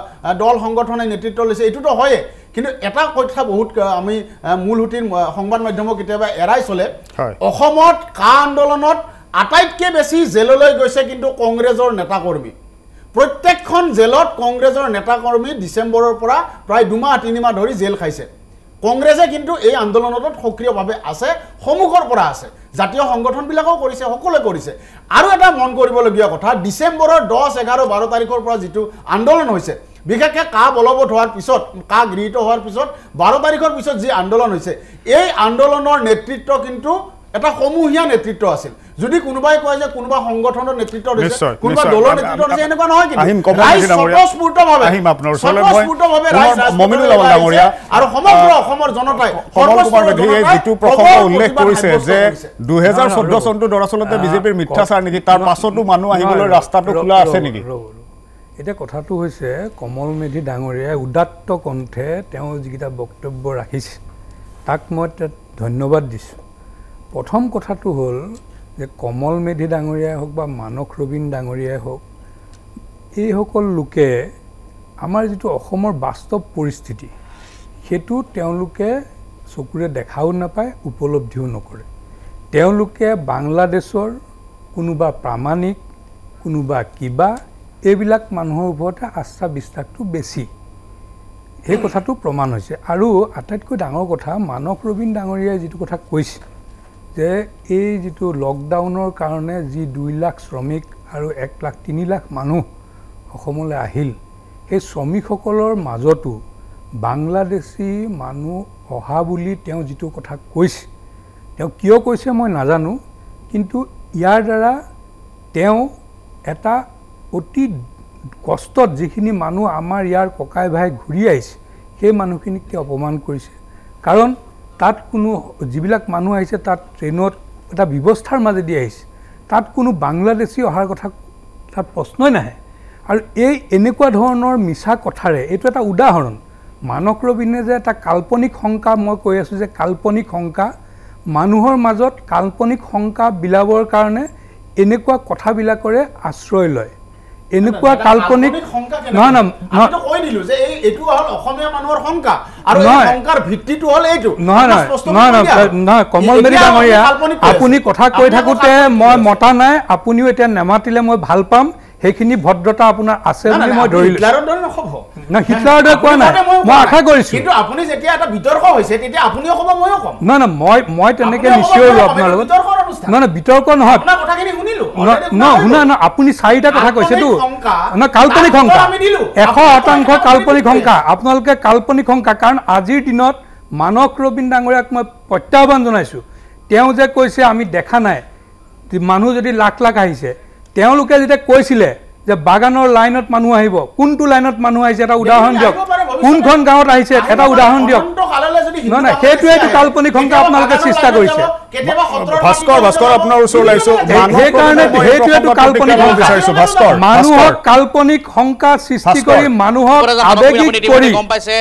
দল সংগঠনে নেতৃত্ব লৈছে এইটোতো হয়ে কিন্তু এটা কথা বহুত আমি মূলহুটিৰ সংবাদ মাধ্যমক কেতিয়াবা এৰাই চলে অসমত কা আন্দোলনত আটাইতকৈ বেছি জেললৈ গৈছে কিন্তু কংগ্ৰেছৰ নেতাকৰ্মী প্ৰত্যেকখন জেলত কংগ্ৰেছৰ নেতাকৰ্মী ডিচেম্বৰৰ পৰা প্ৰায় দুমাহ তিনিমাহ ধৰি জেল খাইছে কংগ্ৰেছে কিন্তু এই আন্দোলনত সক্ৰিয়ভাৱে আছে সমুখৰ পৰা আছে জাতীয় সংগঠনবিলাকও কৰিছে সকলোৱে কৰিছে আৰু এটা মন কৰিবলগীয়া কথা ডিচেম্বৰৰ দহ এঘাৰ বাৰ তাৰিখৰ পৰা যিটো আন্দোলন হৈছে বিশেষকৈ কা বলবৎ হোৱাৰ পিছত কা গৃহীত হোৱাৰ পিছত বাৰ তাৰিখৰ পিছত যি আন্দোলন হৈছে এই আন্দোলনৰ নেতৃত্ব কিন্তু এটা সমূহীয়া নেতৃত্ব আছিল যদি কোনোবাই কয় যে কোনোবা সংগঠনৰ নেতৃত্ব দিছে কোনোবা দলৰ নেতৃত্ব দিছে এনেকুৱা নহয় কিন্তু ৰাইজ স্বতঃস্ফূৰ্তভাৱে আহিম আপোনাৰ ওচৰলৈ স্বতঃস্ফূৰ্তভাৱে ৰাইজ মমিনুল আৱল ডাঙৰীয়া আৰু সমগ্ৰ অসমৰ জনতাই কমল কুমাৰ মেধিয়ে যিটো প্ৰসংগ উল্লেখ কৰিছে যে দুহেজাৰ চৈধ্য চনটো দৰাচলতে বিজেপিৰ মিথ্যাচাৰ নেকি তাৰ পাছতো মানুহ আহিবলৈ ৰাস্তাটো খোলা আছে নেকি এতিয়া কথাটো হৈছে কমল মেধি ডাঙৰীয়াই উদাত্ত কণ্ঠে তেওঁ যিকেইটা বক্তব্য ৰাখিছে তাক মই ধন্যবাদ দিছোঁ প্ৰথম কথাটো হ'ল যে কমল মেধি ডাঙৰীয়াই হওক বা মানস ৰবীন ডাঙৰীয়াই হওক এইসকল লোকে আমাৰ যিটো অসমৰ বাস্তৱ পৰিস্থিতি সেইটো তেওঁলোকে চকুৰে দেখাও নাপায় উপলব্ধিও নকৰে তেওঁলোকে বাংলাদেশৰ কোনোবা প্ৰামাণিক কোনোবা কিবা এইবিলাক মানুহৰ ওপৰতে আস্থা বিশ্বাসটো বেছি এই কথাটো প্ৰমাণ হৈছে আৰু আটাইতকৈ ডাঙৰ কথা মানস ৰবীন ডাঙৰীয়াই যিটো কথা কৈছে যে এই যিটো লকডাউনৰ কাৰণে যি দুই লাখ শ্ৰমিক আৰু এক লাখ তিনি লাখ মানুহ অসমলৈ আহিল সেই শ্ৰমিকসকলৰ মাজতো বাংলাদেশী মানুহ অহা বুলি তেওঁ যিটো কথা কৈছে তেওঁ কিয় কৈছে মই নাজানো কিন্তু ইয়াৰ দ্বাৰা তেওঁ এটা অতি কষ্টত যিখিনি মানুহ আমাৰ ইয়াৰ ককাই ভাই ঘূৰি আহিছে সেই মানুহখিনিক তেওঁ অপমান কৰিছে কাৰণ তাত কোনো যিবিলাক মানুহ আহিছে তাত ট্ৰেইনত এটা ব্যৱস্থাৰ মাজেদি আহিছে তাত কোনো বাংলাদেশী অহাৰ কথা তাত প্ৰশ্নই নাহে আৰু এই এনেকুৱা ধৰণৰ মিছা কথাৰে এইটো এটা উদাহৰণ মানস ৰবীনে যে এটা কাল্পনিক শংকা মই কৈ আছোঁ যে কাল্পনিক শংকা মানুহৰ মাজত কাল্পনিক শংকা বিলাবৰ কাৰণে এনেকুৱা কথাবিলাকৰে আশ্ৰয় লয় এনেকুৱা কাল্পনিক নহয় নহয় কৈ দিলো যে এই এইটো হ'ল অসমীয়া মানুহৰ শংকা আৰু এই শংকাৰ ভিত্তিটো হ'ল এইটো নহয় নহয় নহয় কমল মেধি ডাঙৰীয়া আপুনি কথা কৈ থাকোঁতে মই মতা নাই আপুনিও এতিয়া নেমাতিলে মই ভাল পাম সেইখিনি ভদ্ৰতা আপোনাৰ আছে বুলি মই ধৰিলোঁ হিটলাৰৰ দৰে নহ'ব না হিটলাৰৰ দৰে কোৱা নাই মই আশা কৰিছোঁ কিন্তু আপুনি যেতিয়া এটা বিতৰ্ক হৈছে তেতিয়া আপুনিও ক'ব ময়ো ক'ম নহয় নহয় মই মই তেনেকৈ নিশ্চয় আপোনাৰ লগত নহয় নহয় বিতৰ্ক নহয় আপোনাৰ কথাখিনি শুনিলোঁ নহয় শুনা নহয় আপুনি চাৰিটা কথা কৈছেতো নহয় কাল্পনিক শংকা এশ শতাংশ কাল্পনিক শংকা আপোনালোকে কাল্পনিক শংকা কাৰণ আজিৰ দিনত মানস ৰবীন ডাঙৰীয়াক মই প্ৰত্যাহ্বান জনাইছোঁ তেওঁ যে কৈছে আমি দেখা নাই মানুহ যদি লাখ লাখ আহিছে তেওঁলোকে যেতিয়া কৈছিলে যে বাগানৰ লাইনত মানুহ আহিব কোনটো লাইনত মানুহ আহিছে এটা উদাহৰণ দিয়ক কোনখন গাঁৱত আহিছে এটা উদাহৰণ দিয়ক নহয় নহয় সেইটোৱেইটো কাল্পনিক শংকা আপোনালোকে সৃষ্টি কৰিছে ভাস্কৰ ভাস্কৰ আপোনাৰ ওচৰলৈ আহিছোঁ সেইকাৰণে সেইটোৱেইটো কাল্পনিক বিচাৰিছো ভাস্কৰ মানুহক কাল্পনিক শংকা সৃষ্টি কৰি মানুহক আবেগিক কৰি গম পাইছে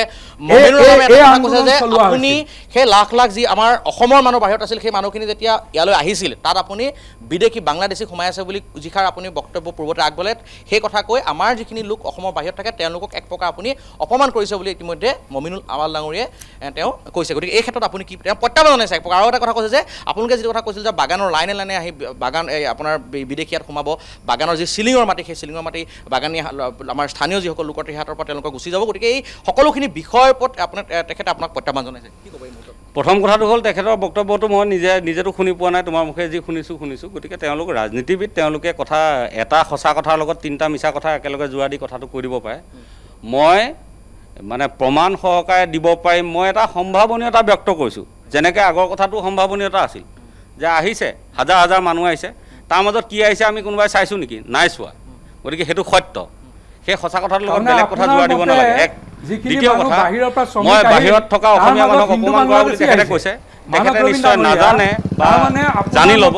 আপুনি সেই লাখ লাখ যি আমাৰ অসমৰ মানুহ বাহিৰত আছিল সেই মানুহখিনি যেতিয়া ইয়ালৈ আহিছিল তাত আপুনি বিদেশী বাংলাদেশী সোমাই আছে বুলি যিষাৰ আপুনি বক্তব্য পূৰ্বতে আগবঢ়ালে সেই কথা কৈ আমাৰ যিখিনি লোক অসমৰ বাহিৰত থাকে তেওঁলোকক এক প্ৰকাৰ আপুনি অপমান কৰিছে বুলি ইতিমধ্যে মমিনুল আৱাল ডাঙৰীয়ে তেওঁ কৈছে গতিকে এই ক্ষেত্ৰত আপুনি কি তেওঁ প্ৰত্যাহ্বান জনাইছে এক প্ৰকাৰ আৰু এটা কথা কৈছে যে আপোনালোকে যিটো কথা কৈছিল যে বাগানৰ লাইনে লাইনে আহি বাগান এই আপোনাৰ বিদেশী ইয়াত সোমাব বাগানৰ যি চিলিঙৰ মাটি সেই চিলিঙৰ মাটি বাগানী আমাৰ স্থানীয় যিসকল লোকৰ হাতৰ পৰা তেওঁলোকক গুচি যাব গতিকে এই সকলোখিনি বিষয়ৰ ওপৰত আপোনাৰ তেখেতে আপোনাক প্ৰত্যাহ্বান জনাইছে কি ক'ব এই মুহূৰ্তত প্ৰথম কথাটো হ'ল তেখেতৰ বক্তব্যটো মই নিজে নিজেতো শুনি পোৱা নাই তোমাৰ মুখে যি শুনিছোঁ শুনিছোঁ গতিকে তেওঁলোক ৰাজনীতিবিদ তেওঁলোকে কথা এটা সঁচা কথাৰ লগত তিনিটা মিছা কথা একেলগে যোৰা দি কথাটো কৈ দিব পাৰে মই মানে প্ৰমাণ সহকাৰে দিব পাৰিম মই এটা সম্ভাৱনীয়তা ব্যক্ত কৰিছোঁ যেনেকৈ আগৰ কথাটো সম্ভাৱনীয়তা আছিল যে আহিছে হাজাৰ হাজাৰ মানুহ আহিছে তাৰ মাজত কি আহিছে আমি কোনোবাই চাইছোঁ নেকি নাই চোৱা গতিকে সেইটো সত্য সেই সঁচা কথাৰ লগত বেলেগ কথা যোৰা দিব নালাগে এক দ্বিতীয় কথা মই বাহিৰত থকা অসমীয়া মানুহক অপমান কৰা বুলি তেখেতে কৈছে তেখেতে নিশ্চয় নাজানে বা জানি ল'ব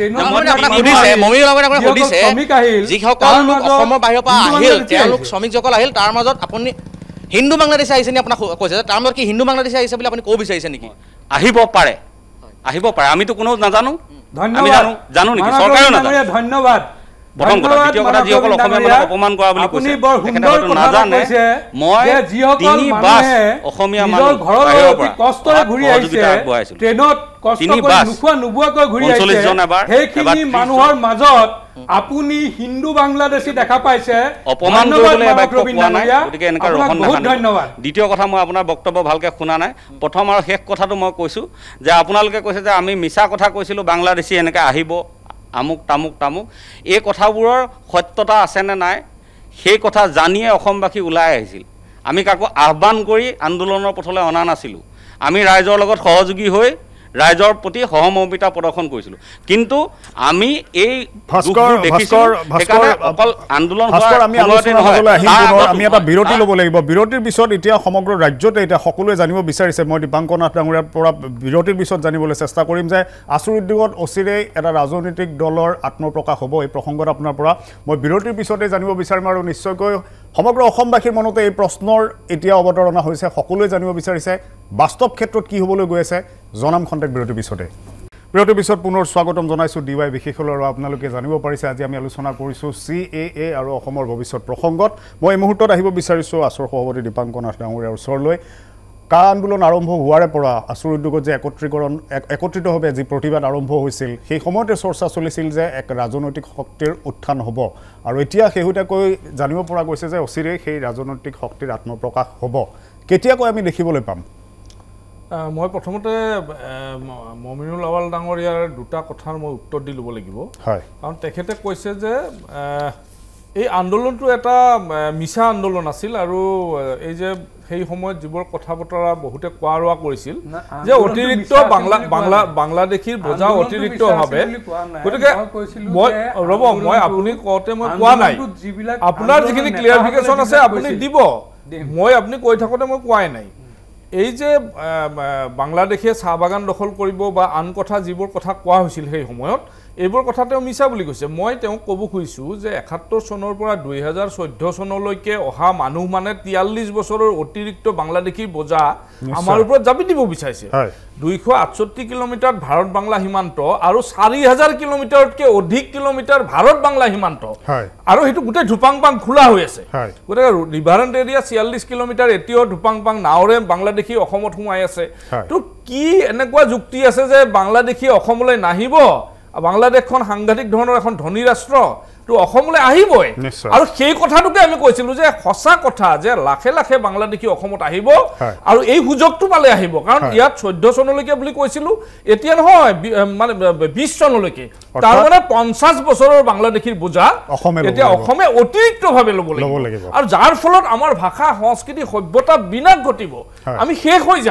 যিসকল লোক অসমৰ বাহিৰৰ পৰা আহিল তেওঁলোক শ্ৰমিকসকল আহিল তাৰ মাজত আপুনি হিন্দু বাংলাদেশী আহিছে নেকি আপোনাক কৈছে তাৰ মাজত কি হিন্দু বাংলাদেশী আহিছে বুলি আপুনি ক'ব বিচাৰিছে নেকি আহিব পাৰে আহিব পাৰে আমিতো কোনো নাজানো আমি জানো জানো নেকি চৰকাৰেও নাজানে ধন্যবাদ প্ৰথম কথা দ্বিতীয় কথা যিসকল অসমীয়া মানুহক অপমান কৰা বুলি কৈছে তেখেতে হয়তো নাজানে মই তিনি বাছ অসমীয়া মানুহ বাহিৰৰ পৰা কষ্টৰে ঘূৰি আহিছে ট্ৰেইনত কষ্ট কৰি নোখোৱা নোবোৱাকৈ ঘূৰি আহিছে সেইখিনি মানুহৰ মাজত আপুনি হিন্দু বাংলাদেশী দেখা পাইছে অপমান কৰিবলৈ এবাৰ কোৱা নাই গতিকে এনেকুৱা ৰহন বহুত ধন্যবাদ দ্বিতীয় কথা মই আপোনাৰ বক্তব্য ভালকৈ শুনা নাই প্ৰথম আৰু শেষ কথাটো মই কৈছোঁ যে আপোনালোকে কৈছে যে আমি মিছা কথা কৈছিলোঁ বাংলাদেশী এনেকৈ আহিব আমুক তামুক তামুক এই কথাবোৰৰ সত্যতা আছেনে নাই সেই কথা জানিয়ে অসমবাসী ওলাই আহিছিল আমি কাকো আহ্বান কৰি আন্দোলনৰ পথলৈ অনা নাছিলোঁ আমি ৰাইজৰ লগত সহযোগী হৈ ৰাইজৰ প্ৰতি সহমৰ্মিতা প্ৰদৰ্শন কৰিছিলোঁ কিন্তু আমি এই অকল আন্দোলন আমি এটা বিৰতি ল'ব লাগিব বিৰতিৰ পিছত এতিয়া সমগ্ৰ ৰাজ্যতে এতিয়া সকলোৱে জানিব বিচাৰিছে মই দীপাংকৰ নাথ ডাঙৰীয়াৰ পৰা বিৰতিৰ পিছত জানিবলৈ চেষ্টা কৰিম যে আছুৰ উদ্যোগত অচিৰেই এটা ৰাজনৈতিক দলৰ আত্মপ্ৰকাশ হ'ব এই প্ৰসংগত আপোনাৰ পৰা মই বিৰতিৰ পিছতে জানিব বিচাৰিম আৰু নিশ্চয়কৈ সমগ্ৰ অসমবাসীৰ মনতে এই প্ৰশ্নৰ এতিয়া অৱতাৰণা হৈছে সকলোৱে জানিব বিচাৰিছে বাস্তৱ ক্ষেত্ৰত কি হ'বলৈ গৈ আছে জনাম খন্তেক বিৰতিৰ পিছতে বিৰতিৰ পিছত পুনৰ স্বাগতম জনাইছোঁ ডি ৱাই বিশেষল আৰু আপোনালোকে জানিব পাৰিছে আজি আমি আলোচনা কৰিছোঁ চি এ এ আৰু অসমৰ ভৱিষ্যত প্ৰসংগত মই এই মুহূৰ্তত আহিব বিচাৰিছোঁ আছুৰ সভাপতি দীপাংকৰ নাথ ডাঙৰীয়াৰ ওচৰলৈ কা আন্দোলন আৰম্ভ হোৱাৰে পৰা আছুৰ উদ্যোগত যে একত্ৰীকৰণ একত্ৰিতভাৱে যি প্ৰতিবাদ আৰম্ভ হৈছিল সেই সময়তে চৰ্চা চলিছিল যে এক ৰাজনৈতিক শক্তিৰ উত্থান হ'ব আৰু এতিয়া শেহতীয়াকৈ জানিব পৰা গৈছে যে অচিৰেই সেই ৰাজনৈতিক শক্তিৰ আত্মপ্ৰকাশ হ'ব কেতিয়াকৈ আমি দেখিবলৈ পাম মই প্ৰথমতে মমিনুল আৱাল ডাঙৰীয়াৰ দুটা কথাৰ মই উত্তৰ দি ল'ব লাগিব হয় কাৰণ তেখেতে কৈছে যে এই আন্দোলনটো এটা মিছা আন্দোলন আছিল আৰু এই যে সেই সময়ত যিবোৰ কথা বতৰা বহুতে কোৱা ৰোৱা কৰিছিল যে অতিৰিক্ত বাংলা বাংলা বাংলাদেশীৰ বোজা অতিৰিক্তভাৱে গতিকে মই ৰ'ব মই আপুনি কওঁতে মই কোৱা নাই আপোনাৰ যিখিনি ক্লিয়াৰিফিকেশ্যন আছে আপুনি দিব মই আপুনি কৈ থাকোঁতে মই কোৱাই নাই এই যে বাংলাদেশে চাহ বাগান দখল কৰিব বা আন কথা যিবোৰ কথা কোৱা হৈছিল সেই সময়ত এইবোৰ কথা তেওঁ মিছা বুলি কৈছে মই তেওঁক ক'ব খুজিছোঁ যে একাত্তৰ চনৰ পৰা দুই হাজাৰ চৈধ্য চনলৈকে অহা মানুহ মানে তিয়াল্লিছ বছৰৰ অতিৰিক্ত বাংলাদেশীৰ বোজা আমাৰ ওপৰত জাপি দিব বিচাৰিছে দুইশ আঠষষ্ঠি কিলোমিটাৰ ভাৰত বাংলা সীমান্ত আৰু চাৰি হাজাৰ কিলোমিটাৰতকৈ অধিক কিলোমিটাৰ ভাৰত বাংলা সীমান্ত আৰু সেইটো গোটেই ধুপাংপাং খোলা হৈ আছে গতিকে ৰিভাৰেণ্ট এৰিয়া ছিয়াল্লিছ কিলোমিটাৰ এতিয়াও ধুপাংপাং নাওৰে বাংলাদেশী অসমত সোমাই আছে তো কি এনেকুৱা যুক্তি আছে যে বাংলাদেশী অসমলৈ নাহিব বাংলাদেশখন সাংঘাতিক ধৰণৰ এখন ধনী ৰাষ্ট্ৰ তো অসমলৈ আহিবই আৰু সেই কথাটোকে আমি কৈছিলোঁ যে সঁচা কথা যে লাখে লাখে বাংলাদেশী অসমত আহিব আৰু এই সুযোগটো পালে আহিব কাৰণ ইয়াত চৈধ্য চনলৈকে বুলি কৈছিলোঁ এতিয়া নহয় মানে বিশ চনলৈকে তাৰমানে পঞ্চাছ বছৰৰ বাংলাদেশীৰ বোজা এতিয়া অসমে অতিৰিক্তভাৱে ল'ব লাগিব আৰু যাৰ ফলত আমাৰ ভাষা সংস্কৃতি সভ্যতা বিনাশ ঘটিব আমি শেষ হৈ যাম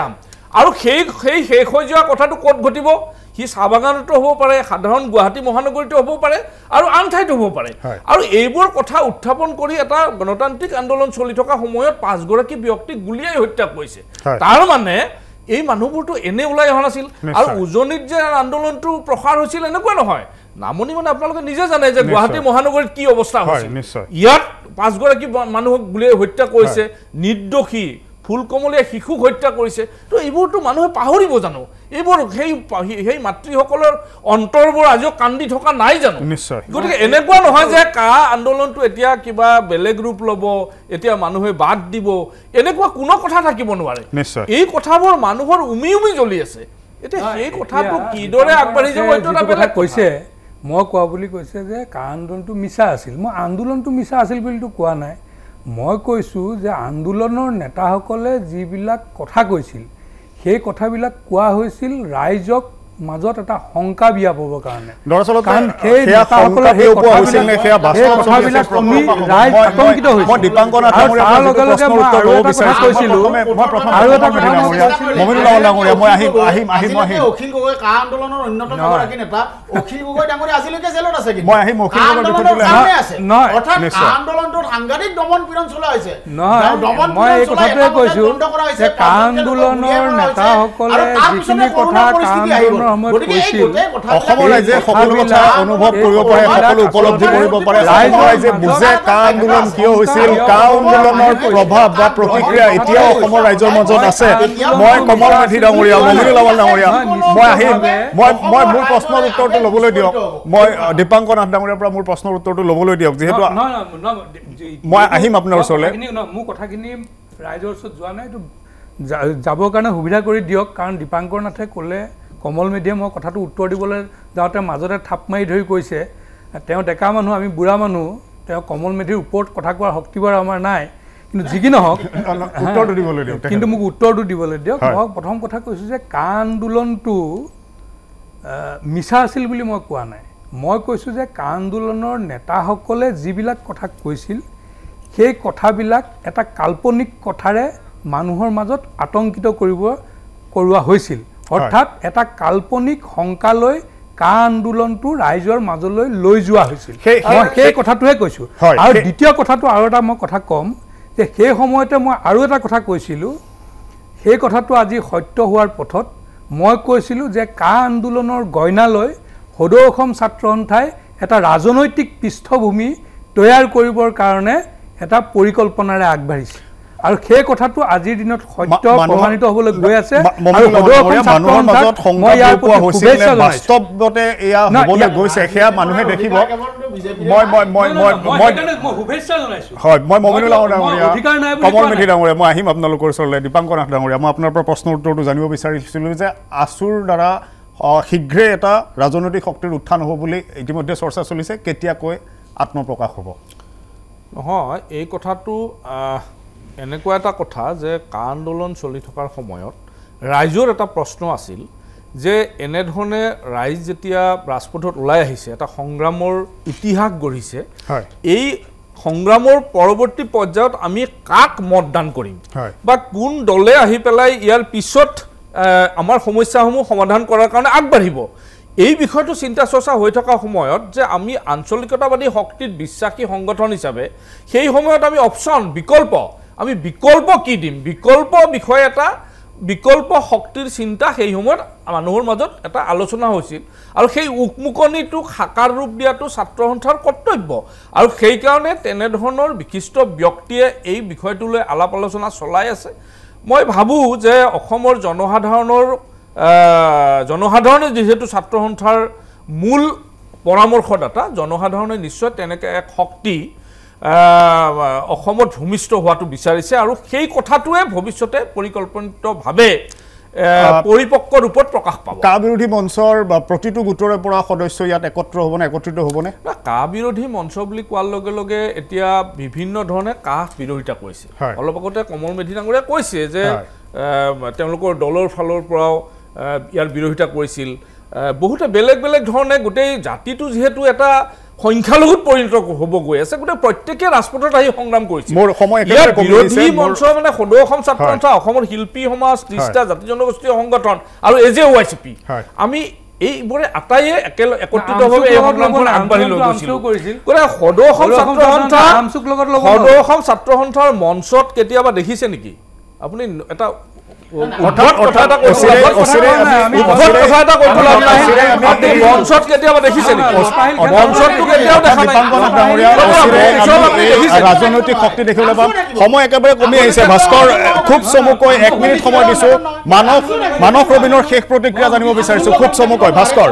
আৰু সেই সেই শেষ হৈ যোৱা কথাটো ক'ত ঘটিব সি চাহ বাগানতো হ'ব পাৰে সাধাৰণ গুৱাহাটী মহানগৰীতো হ'ব পাৰে আৰু আন ঠাইতো হ'ব পাৰে আৰু এইবোৰ কথা উত্থাপন কৰি এটা গণতান্ত্ৰিক আন্দোলন চলি থকা সময়ত পাঁচগৰাকী ব্যক্তিক গুলিয়াই হত্যা কৰিছে তাৰ মানে এই মানুহবোৰতো এনে ওলাই অহা নাছিল আৰু উজনিত যে আন্দোলনটো প্ৰসাৰ হৈছিল এনেকুৱা নহয় নামনি মানে আপোনালোকে নিজে জানে যে গুৱাহাটী মহানগৰীত কি অৱস্থা হৈছিল ইয়াত পাঁচগৰাকী মানুহক গুলিয়াই হত্যা কৰিছে নিৰ্দোষী ফুলকমলীয়া শিশুক হত্যা কৰিছে তো এইবোৰতো মানুহে পাহৰিব জানো এইবোৰ সেই সেই মাতৃসকলৰ অন্তৰবোৰ আজিও কান্দি থকা নাই জানো নিশ্চয় গতিকে এনেকুৱা নহয় যে কা আন্দোলনটো এতিয়া কিবা বেলেগ ৰূপ ল'ব এতিয়া মানুহে বাদ দিব এনেকুৱা কোনো কথা থাকিব নোৱাৰে এই কথাবোৰ মানুহৰ উমি উমি জ্বলি আছে এতিয়া সেই কথাটো কিদৰে আগবাঢ়ি যাব এইটো এটা বেলেগ কৈছে মই কোৱা বুলি কৈছে যে কা আন্দোলনটো মিছা আছিল মই আন্দোলনটো মিছা আছিল বুলিতো কোৱা নাই মই কৈছোঁ যে আন্দোলনৰ নেতাসকলে যিবিলাক কথা কৈছিল সেই কথাবিলাক কোৱা হৈছিল ৰাইজক মাজত এটা শংকা বিয়াপাবৰ কাৰণে দৰাচলতে কাৰণ সেই নেতাসকলৰ সেই কথাবিলাক শুনি ৰাইজ আতংকিত হৈছিল মই দীপাংকৰ নাথ ডাঙৰীয়া তাৰ লগে লগে মই আৰু এটা কথা কৈছিলোঁ আৰু এটা কথা মমিনুল ডাঙৰীয়া মই আহিম আহিম আহিম মই আহিম অখিল গগৈ কা আন্দোলনৰ অন্যতম এগৰাকী নেতা অখিল গগৈ ডাঙৰীয়া আজিলৈকে জেলত আছে কিন্তু মই আহিম অখিল গগৈ বিষয়টোলৈ আছে অৰ্থাৎ কা আন্দোলনটোত সাংঘাতিক দমন পীড়ন চলা হৈছে নহয় মই এই কথাটোৱে কৈছোঁ যে কা আন্দোলনৰ নেতাসকলে যিখিনি কথা কা আন্দোলনৰ অসমৰ ৰাইজে সকলো কথা অনুভৱ কৰিব পাৰে সকলো উপলব্ধি কৰিব পাৰে অসমৰ ৰাইজে বুজে কা আন্দোলন কিয় হৈছিল কা আন্দোলনৰ প্ৰভাৱ বা প্ৰতিক্ৰিয়া এতিয়াও অসমৰ ৰাইজৰ মাজত আছে মই কমল মেধি ডাঙৰীয়া মমিনুল আৱাল ডাঙৰীয়া মই আহিম মই মই মোৰ প্ৰশ্নৰ উত্তৰটো ল'বলৈ দিয়ক মই দীপাংকৰ নাথ ডাঙৰীয়াৰ পৰা মোৰ প্ৰশ্নৰ উত্তৰটো ল'বলৈ দিয়ক যিহেতু মই আহিম আপোনাৰ ওচৰলৈ মোৰ কথাখিনি ৰাইজৰ ওচৰত যোৱা নাই এইটো যাবৰ কাৰণে সুবিধা কৰি দিয়ক কাৰণ দীপাংকৰ নাথে ক'লে কমল মেধিয়ে মই কথাটো উত্তৰ দিবলৈ যাওঁতে মাজতে থাপ মাৰি ধৰি কৈছে তেওঁ ডেকা মানুহ আমি বুঢ়া মানুহ তেওঁ কমল মেধিৰ ওপৰত কথা কোৱাৰ শক্তি বাৰু আমাৰ নাই কিন্তু যি কি নহওক উত্তৰটো দিবলৈ দিয়ক কিন্তু মোক উত্তৰটো দিবলৈ দিয়ক মই প্ৰথম কথা কৈছোঁ যে কা আন্দোলনটো মিছা আছিল বুলি মই কোৱা নাই মই কৈছোঁ যে কা আন্দোলনৰ নেতাসকলে যিবিলাক কথা কৈছিল সেই কথাবিলাক এটা কাল্পনিক কথাৰে মানুহৰ মাজত আতংকিত কৰিব কৰোৱা হৈছিল অৰ্থাৎ এটা কাল্পনিক শংকালৈ কা আন্দোলনটো ৰাইজৰ মাজলৈ লৈ যোৱা হৈছিল মই সেই কথাটোহে কৈছোঁ আৰু দ্বিতীয় কথাটো আৰু এটা মই কথা ক'ম যে সেই সময়তে মই আৰু এটা কথা কৈছিলোঁ সেই কথাটো আজি সত্য হোৱাৰ পথত মই কৈছিলোঁ যে কা আন্দোলনৰ গইনালৈ সদৌ অসম ছাত্ৰ সন্থাই এটা ৰাজনৈতিক পৃষ্ঠভূমি তৈয়াৰ কৰিবৰ কাৰণে এটা পৰিকল্পনাৰে আগবাঢ়িছে আৰু সেই কথাটো আজিৰ দিনত সত্য প্ৰমাণিত হ'বলৈ গৈ আছে আৰু মানুহৰ মাজত সংঘাত পোৱা হৈছিল বাস্তৱতে এয়া হ'বলৈ গৈছে সেয়া মানুহে দেখিব মই মই মই মই মই শুভেচ্ছা জনাইছোঁ হয় মই মমিনুল ডাঙৰীয়া কমল মেধি ডাঙৰীয়া মই আহিম আপোনালোকৰ ওচৰলৈ দীপাংকৰ নাথ ডাঙৰীয়া মই আপোনাৰ পৰা প্ৰশ্নৰ উত্তৰটো জানিব বিচাৰিছিলোঁ যে আছুৰ দ্বাৰা শীঘ্ৰে এটা ৰাজনৈতিক শক্তিৰ উত্থান হ'ব বুলি ইতিমধ্যে চৰ্চা চলিছে কেতিয়াকৈ আত্মপ্ৰকাশ হ'ব নহয় এই কথাটো এনেকুৱা এটা কথা যে কা আন্দোলন চলি থকাৰ সময়ত ৰাইজৰ এটা প্ৰশ্ন আছিল যে এনেধৰণে ৰাইজ যেতিয়া ৰাজপথত ওলাই আহিছে এটা সংগ্ৰামৰ ইতিহাস গঢ়িছে এই সংগ্ৰামৰ পৰৱৰ্তী পৰ্যায়ত আমি কাক মতদান কৰিম বা কোন দলে আহি পেলাই ইয়াৰ পিছত আমাৰ সমস্যাসমূহ সমাধান কৰাৰ কাৰণে আগবাঢ়িব এই বিষয়টো চিন্তা চৰ্চা হৈ থকা সময়ত যে আমি আঞ্চলিকতাবাদী শক্তিত বিশ্বাসী সংগঠন হিচাপে সেই সময়ত আমি অপশ্যন বিকল্প আমি বিকল্প কি দিম বিকল্প বিষয় এটা বিকল্প শক্তিৰ চিন্তা সেই সময়ত মানুহৰ মাজত এটা আলোচনা হৈছিল আৰু সেই উকমুকনিটোক সাকাৰ ৰূপ দিয়াটো ছাত্ৰ সন্থাৰ কৰ্তব্য আৰু সেইকাৰণে তেনেধৰণৰ বিশিষ্ট ব্যক্তিয়ে এই বিষয়টোলৈ আলাপ আলোচনা চলাই আছে মই ভাবোঁ যে অসমৰ জনসাধাৰণৰ জনসাধাৰণে যিহেতু ছাত্ৰ সন্থাৰ মূল পৰামৰ্শদাতা জনসাধাৰণে নিশ্চয় তেনেকৈ এক শক্তি অসমত ভূমিষ্ঠ হোৱাটো বিচাৰিছে আৰু সেই কথাটোৱে ভৱিষ্যতে পৰিকল্পিতভাৱে পৰিপক্ক ৰূপত প্ৰকাশ পাব কা বিৰোধী মঞ্চৰ বা প্ৰতিটো গোটৰে পৰা সদস্য ইয়াত একত্ৰ হ'বনে একত্ৰিত হ'বনে কা বিৰোধী মঞ্চ বুলি কোৱাৰ লগে লগে এতিয়া বিভিন্ন ধৰণে কা বিৰোধিতা কৰিছে অলপ আগতে কমল মেধি ডাঙৰীয়াই কৈছে যে তেওঁলোকৰ দলৰ ফালৰ পৰাও ইয়াৰ বিৰোধিতা কৰিছিল বহুতে বেলেগ বেলেগ ধৰণে গোটেই জাতিটো যিহেতু এটা সংখ্যালঘুত পৰিণত হ'ব গৈ আছে গোটেই প্ৰত্যেকে ৰাজপথত আহি সংগ্ৰাম কৰিছে মোৰ সময় একেবাৰে কমি গৈছে বিৰোধী মঞ্চ মানে সদৌ অসম ছাত্ৰ সন্থা অসমৰ শিল্পী সমাজ ত্ৰিশটা জাতি জনগোষ্ঠীয় সংগঠন আৰু A J Y C P আমি এইবোৰে আটাইয়ে একত্ৰিতভাৱে এই সংগ্ৰামখন আগবাঢ়ি লৈ গৈছিল গতিকে সদৌ অসম ছাত্ৰ সন্থা সদৌ অসম ছাত্ৰ সন্থাৰ মঞ্চত কেতিয়াবা দেখিছে নেকি আপুনি এটা অৰ্থাৎ কথা এটা কৈছিলে অচিৰে আমি কথা এটা কৈছিলো আপুনি মঞ্চত কেতিয়াবা দেখিছে নেকি মঞ্চতটো কেতিয়াও দেখা নাই ৰাজনৈতিক শক্তি দেখিবলৈ পাম সময় একেবাৰে কমি আহিছে ভাস্কৰ খুব চমুকৈ এক মিনিট সময় দিছো মানস মানস ৰবীনৰ শেষ প্ৰতিক্ৰিয়া জানিব বিচাৰিছো খুব চমুকৈ ভাস্কৰ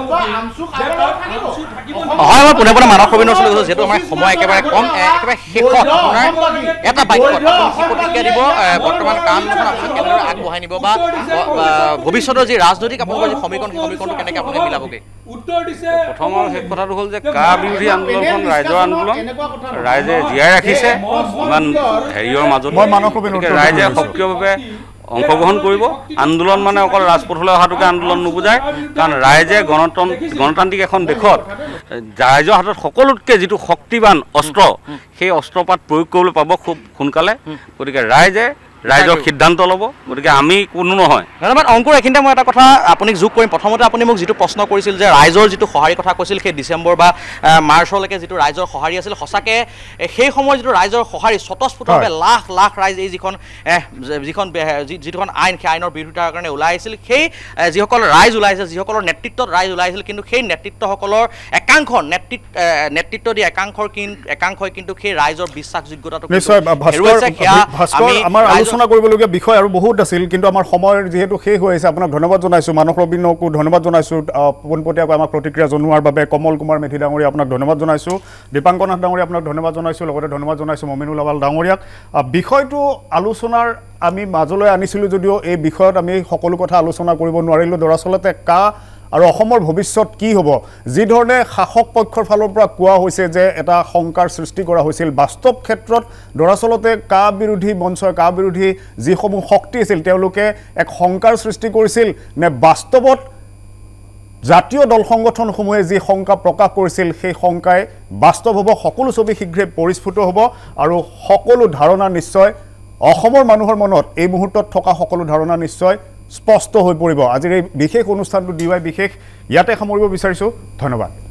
হয় মই পুনে পুনে মানস ৰবীনৰ ওচৰলৈ গৈছোঁ যিহেতু আমাৰ সময় একেবাৰে কম একেবাৰে শেষত আপোনাৰ এটা বাক্যত প্ৰতিক্ৰিয়া দিব বৰ্তমান কামখন আপোনাক কেনেদৰে আগবঢ়াই নিব বা ভৱিষ্যতৰ যি ৰাজনৈতিক আপোনালোকৰ যি সমীকৰণ সেই সমীকৰণটো কেনেকৈ আপোনালোকে মিলাবগৈ প্ৰথমৰ শেষ কথাটো হ'ল যে কা বিৰোধী আন্দোলনখন ৰাইজৰ আন্দোলন ৰাইজে জীয়াই ৰাখিছে ইমান হেৰিয়ৰ মাজত ৰাইজে সক্ৰিয়ভাৱে অংশগ্ৰহণ কৰিব আন্দোলন মানে অকল ৰাজপথলৈ অহাটোকে আন্দোলন নুবুজায় কাৰণ ৰাইজে গণতন্ত্ৰ গণতান্ত্ৰিক এখন দেশত ৰাইজৰ হাতত সকলোতকৈ যিটো শক্তিবান অস্ত্ৰ সেই অস্ত্ৰপাত প্ৰয়োগ কৰিবলৈ পাব খুব সোনকালে গতিকে ৰাইজে ৰাইজৰ সিদ্ধান্ত ল'ব গতিকে আমি কোনো নহয় ধন্যবাদ অংকুৰ এইখিনিতে মই এটা কথা আপোনাক যোগ কৰিম প্ৰথমতে আপুনি মোক যিটো প্ৰশ্ন কৰিছিল যে ৰাইজৰ যিটো সঁহাৰি কথা কৈছিল সেই ডিচেম্বৰ বা মাৰ্চলৈকে যিটো ৰাইজৰ সঁহাৰি আছিল সঁচাকৈ সেই সময়ৰ যিটো ৰাইজৰ সঁহাৰি স্বতঃস্ফূৰ্তভাৱে লাখ লাখ ৰাইজ এই যিখন যিখন যিখন আইন সেই আইনৰ বিৰোধিতাৰ কাৰণে ওলাই আহিছিল সেই যিসকল ৰাইজ ওলাইছে যিসকলৰ নেতৃত্বত ৰাইজ ওলাইছিল কিন্তু সেই নেতৃত্বসকলৰ একাংশ নেতৃত্ব নেতৃত্ব দি একাংশৰ কিন্তু একাংশই কিন্তু সেই ৰাইজৰ বিশ্বাসযোগ্যতাটো আলোচনা কৰিবলগীয়া বিষয় আৰু বহুত আছিল কিন্তু আমাৰ সময়ৰ যিহেতু শেষ হৈ আহিছে আপোনাক ধন্যবাদ জনাইছোঁ মানস ৰবীনকো ধন্যবাদ জনাইছোঁ পোনপটীয়াকৈ আমাক প্ৰতিক্ৰিয়া জনোৱাৰ বাবে কমল কুমাৰ মেধি ডাঙৰীয়া আপোনাক ধন্যবাদ জনাইছোঁ দীপাংকৰনাথ ডাঙৰীয়া আপোনাক ধন্যবাদ জনাইছোঁ লগতে ধন্যবাদ জনাইছোঁ মমিনুল আৱাল ডাঙৰীয়াক বিষয়টো আলোচনাৰ আমি মাজলৈ আনিছিলোঁ যদিও এই বিষয়ত আমি সকলো কথা আলোচনা কৰিব নোৱাৰিলোঁ দৰাচলতে কা আৰু অসমৰ ভৱিষ্যত কি হ'ব যি ধৰণে শাসক পক্ষৰ ফালৰ পৰা কোৱা হৈছে যে এটা শংকাৰ সৃষ্টি কৰা হৈছিল বাস্তৱ ক্ষেত্ৰত দৰাচলতে কা বিৰোধী মঞ্চৰ কা বিৰোধী যিসমূহ শক্তি আছিল তেওঁলোকে এক শংকাৰ সৃষ্টি কৰিছিল নে বাস্তৱত জাতীয় দল সংগঠনসমূহে যি শংকা প্ৰকাশ কৰিছিল সেই শংকাই বাস্তৱ হ'ব সকলো ছবি শীঘ্ৰে পৰিস্ফুট হ'ব আৰু সকলো ধাৰণা নিশ্চয় অসমৰ মানুহৰ মনত এই মুহূৰ্তত থকা সকলো ধাৰণা নিশ্চয় স্পষ্ট হৈ পৰিব আজিৰ এই বিশেষ অনুষ্ঠানটো ডিৱাই বিশেষ ইয়াতে সামৰিব বিচাৰিছোঁ ধন্যবাদ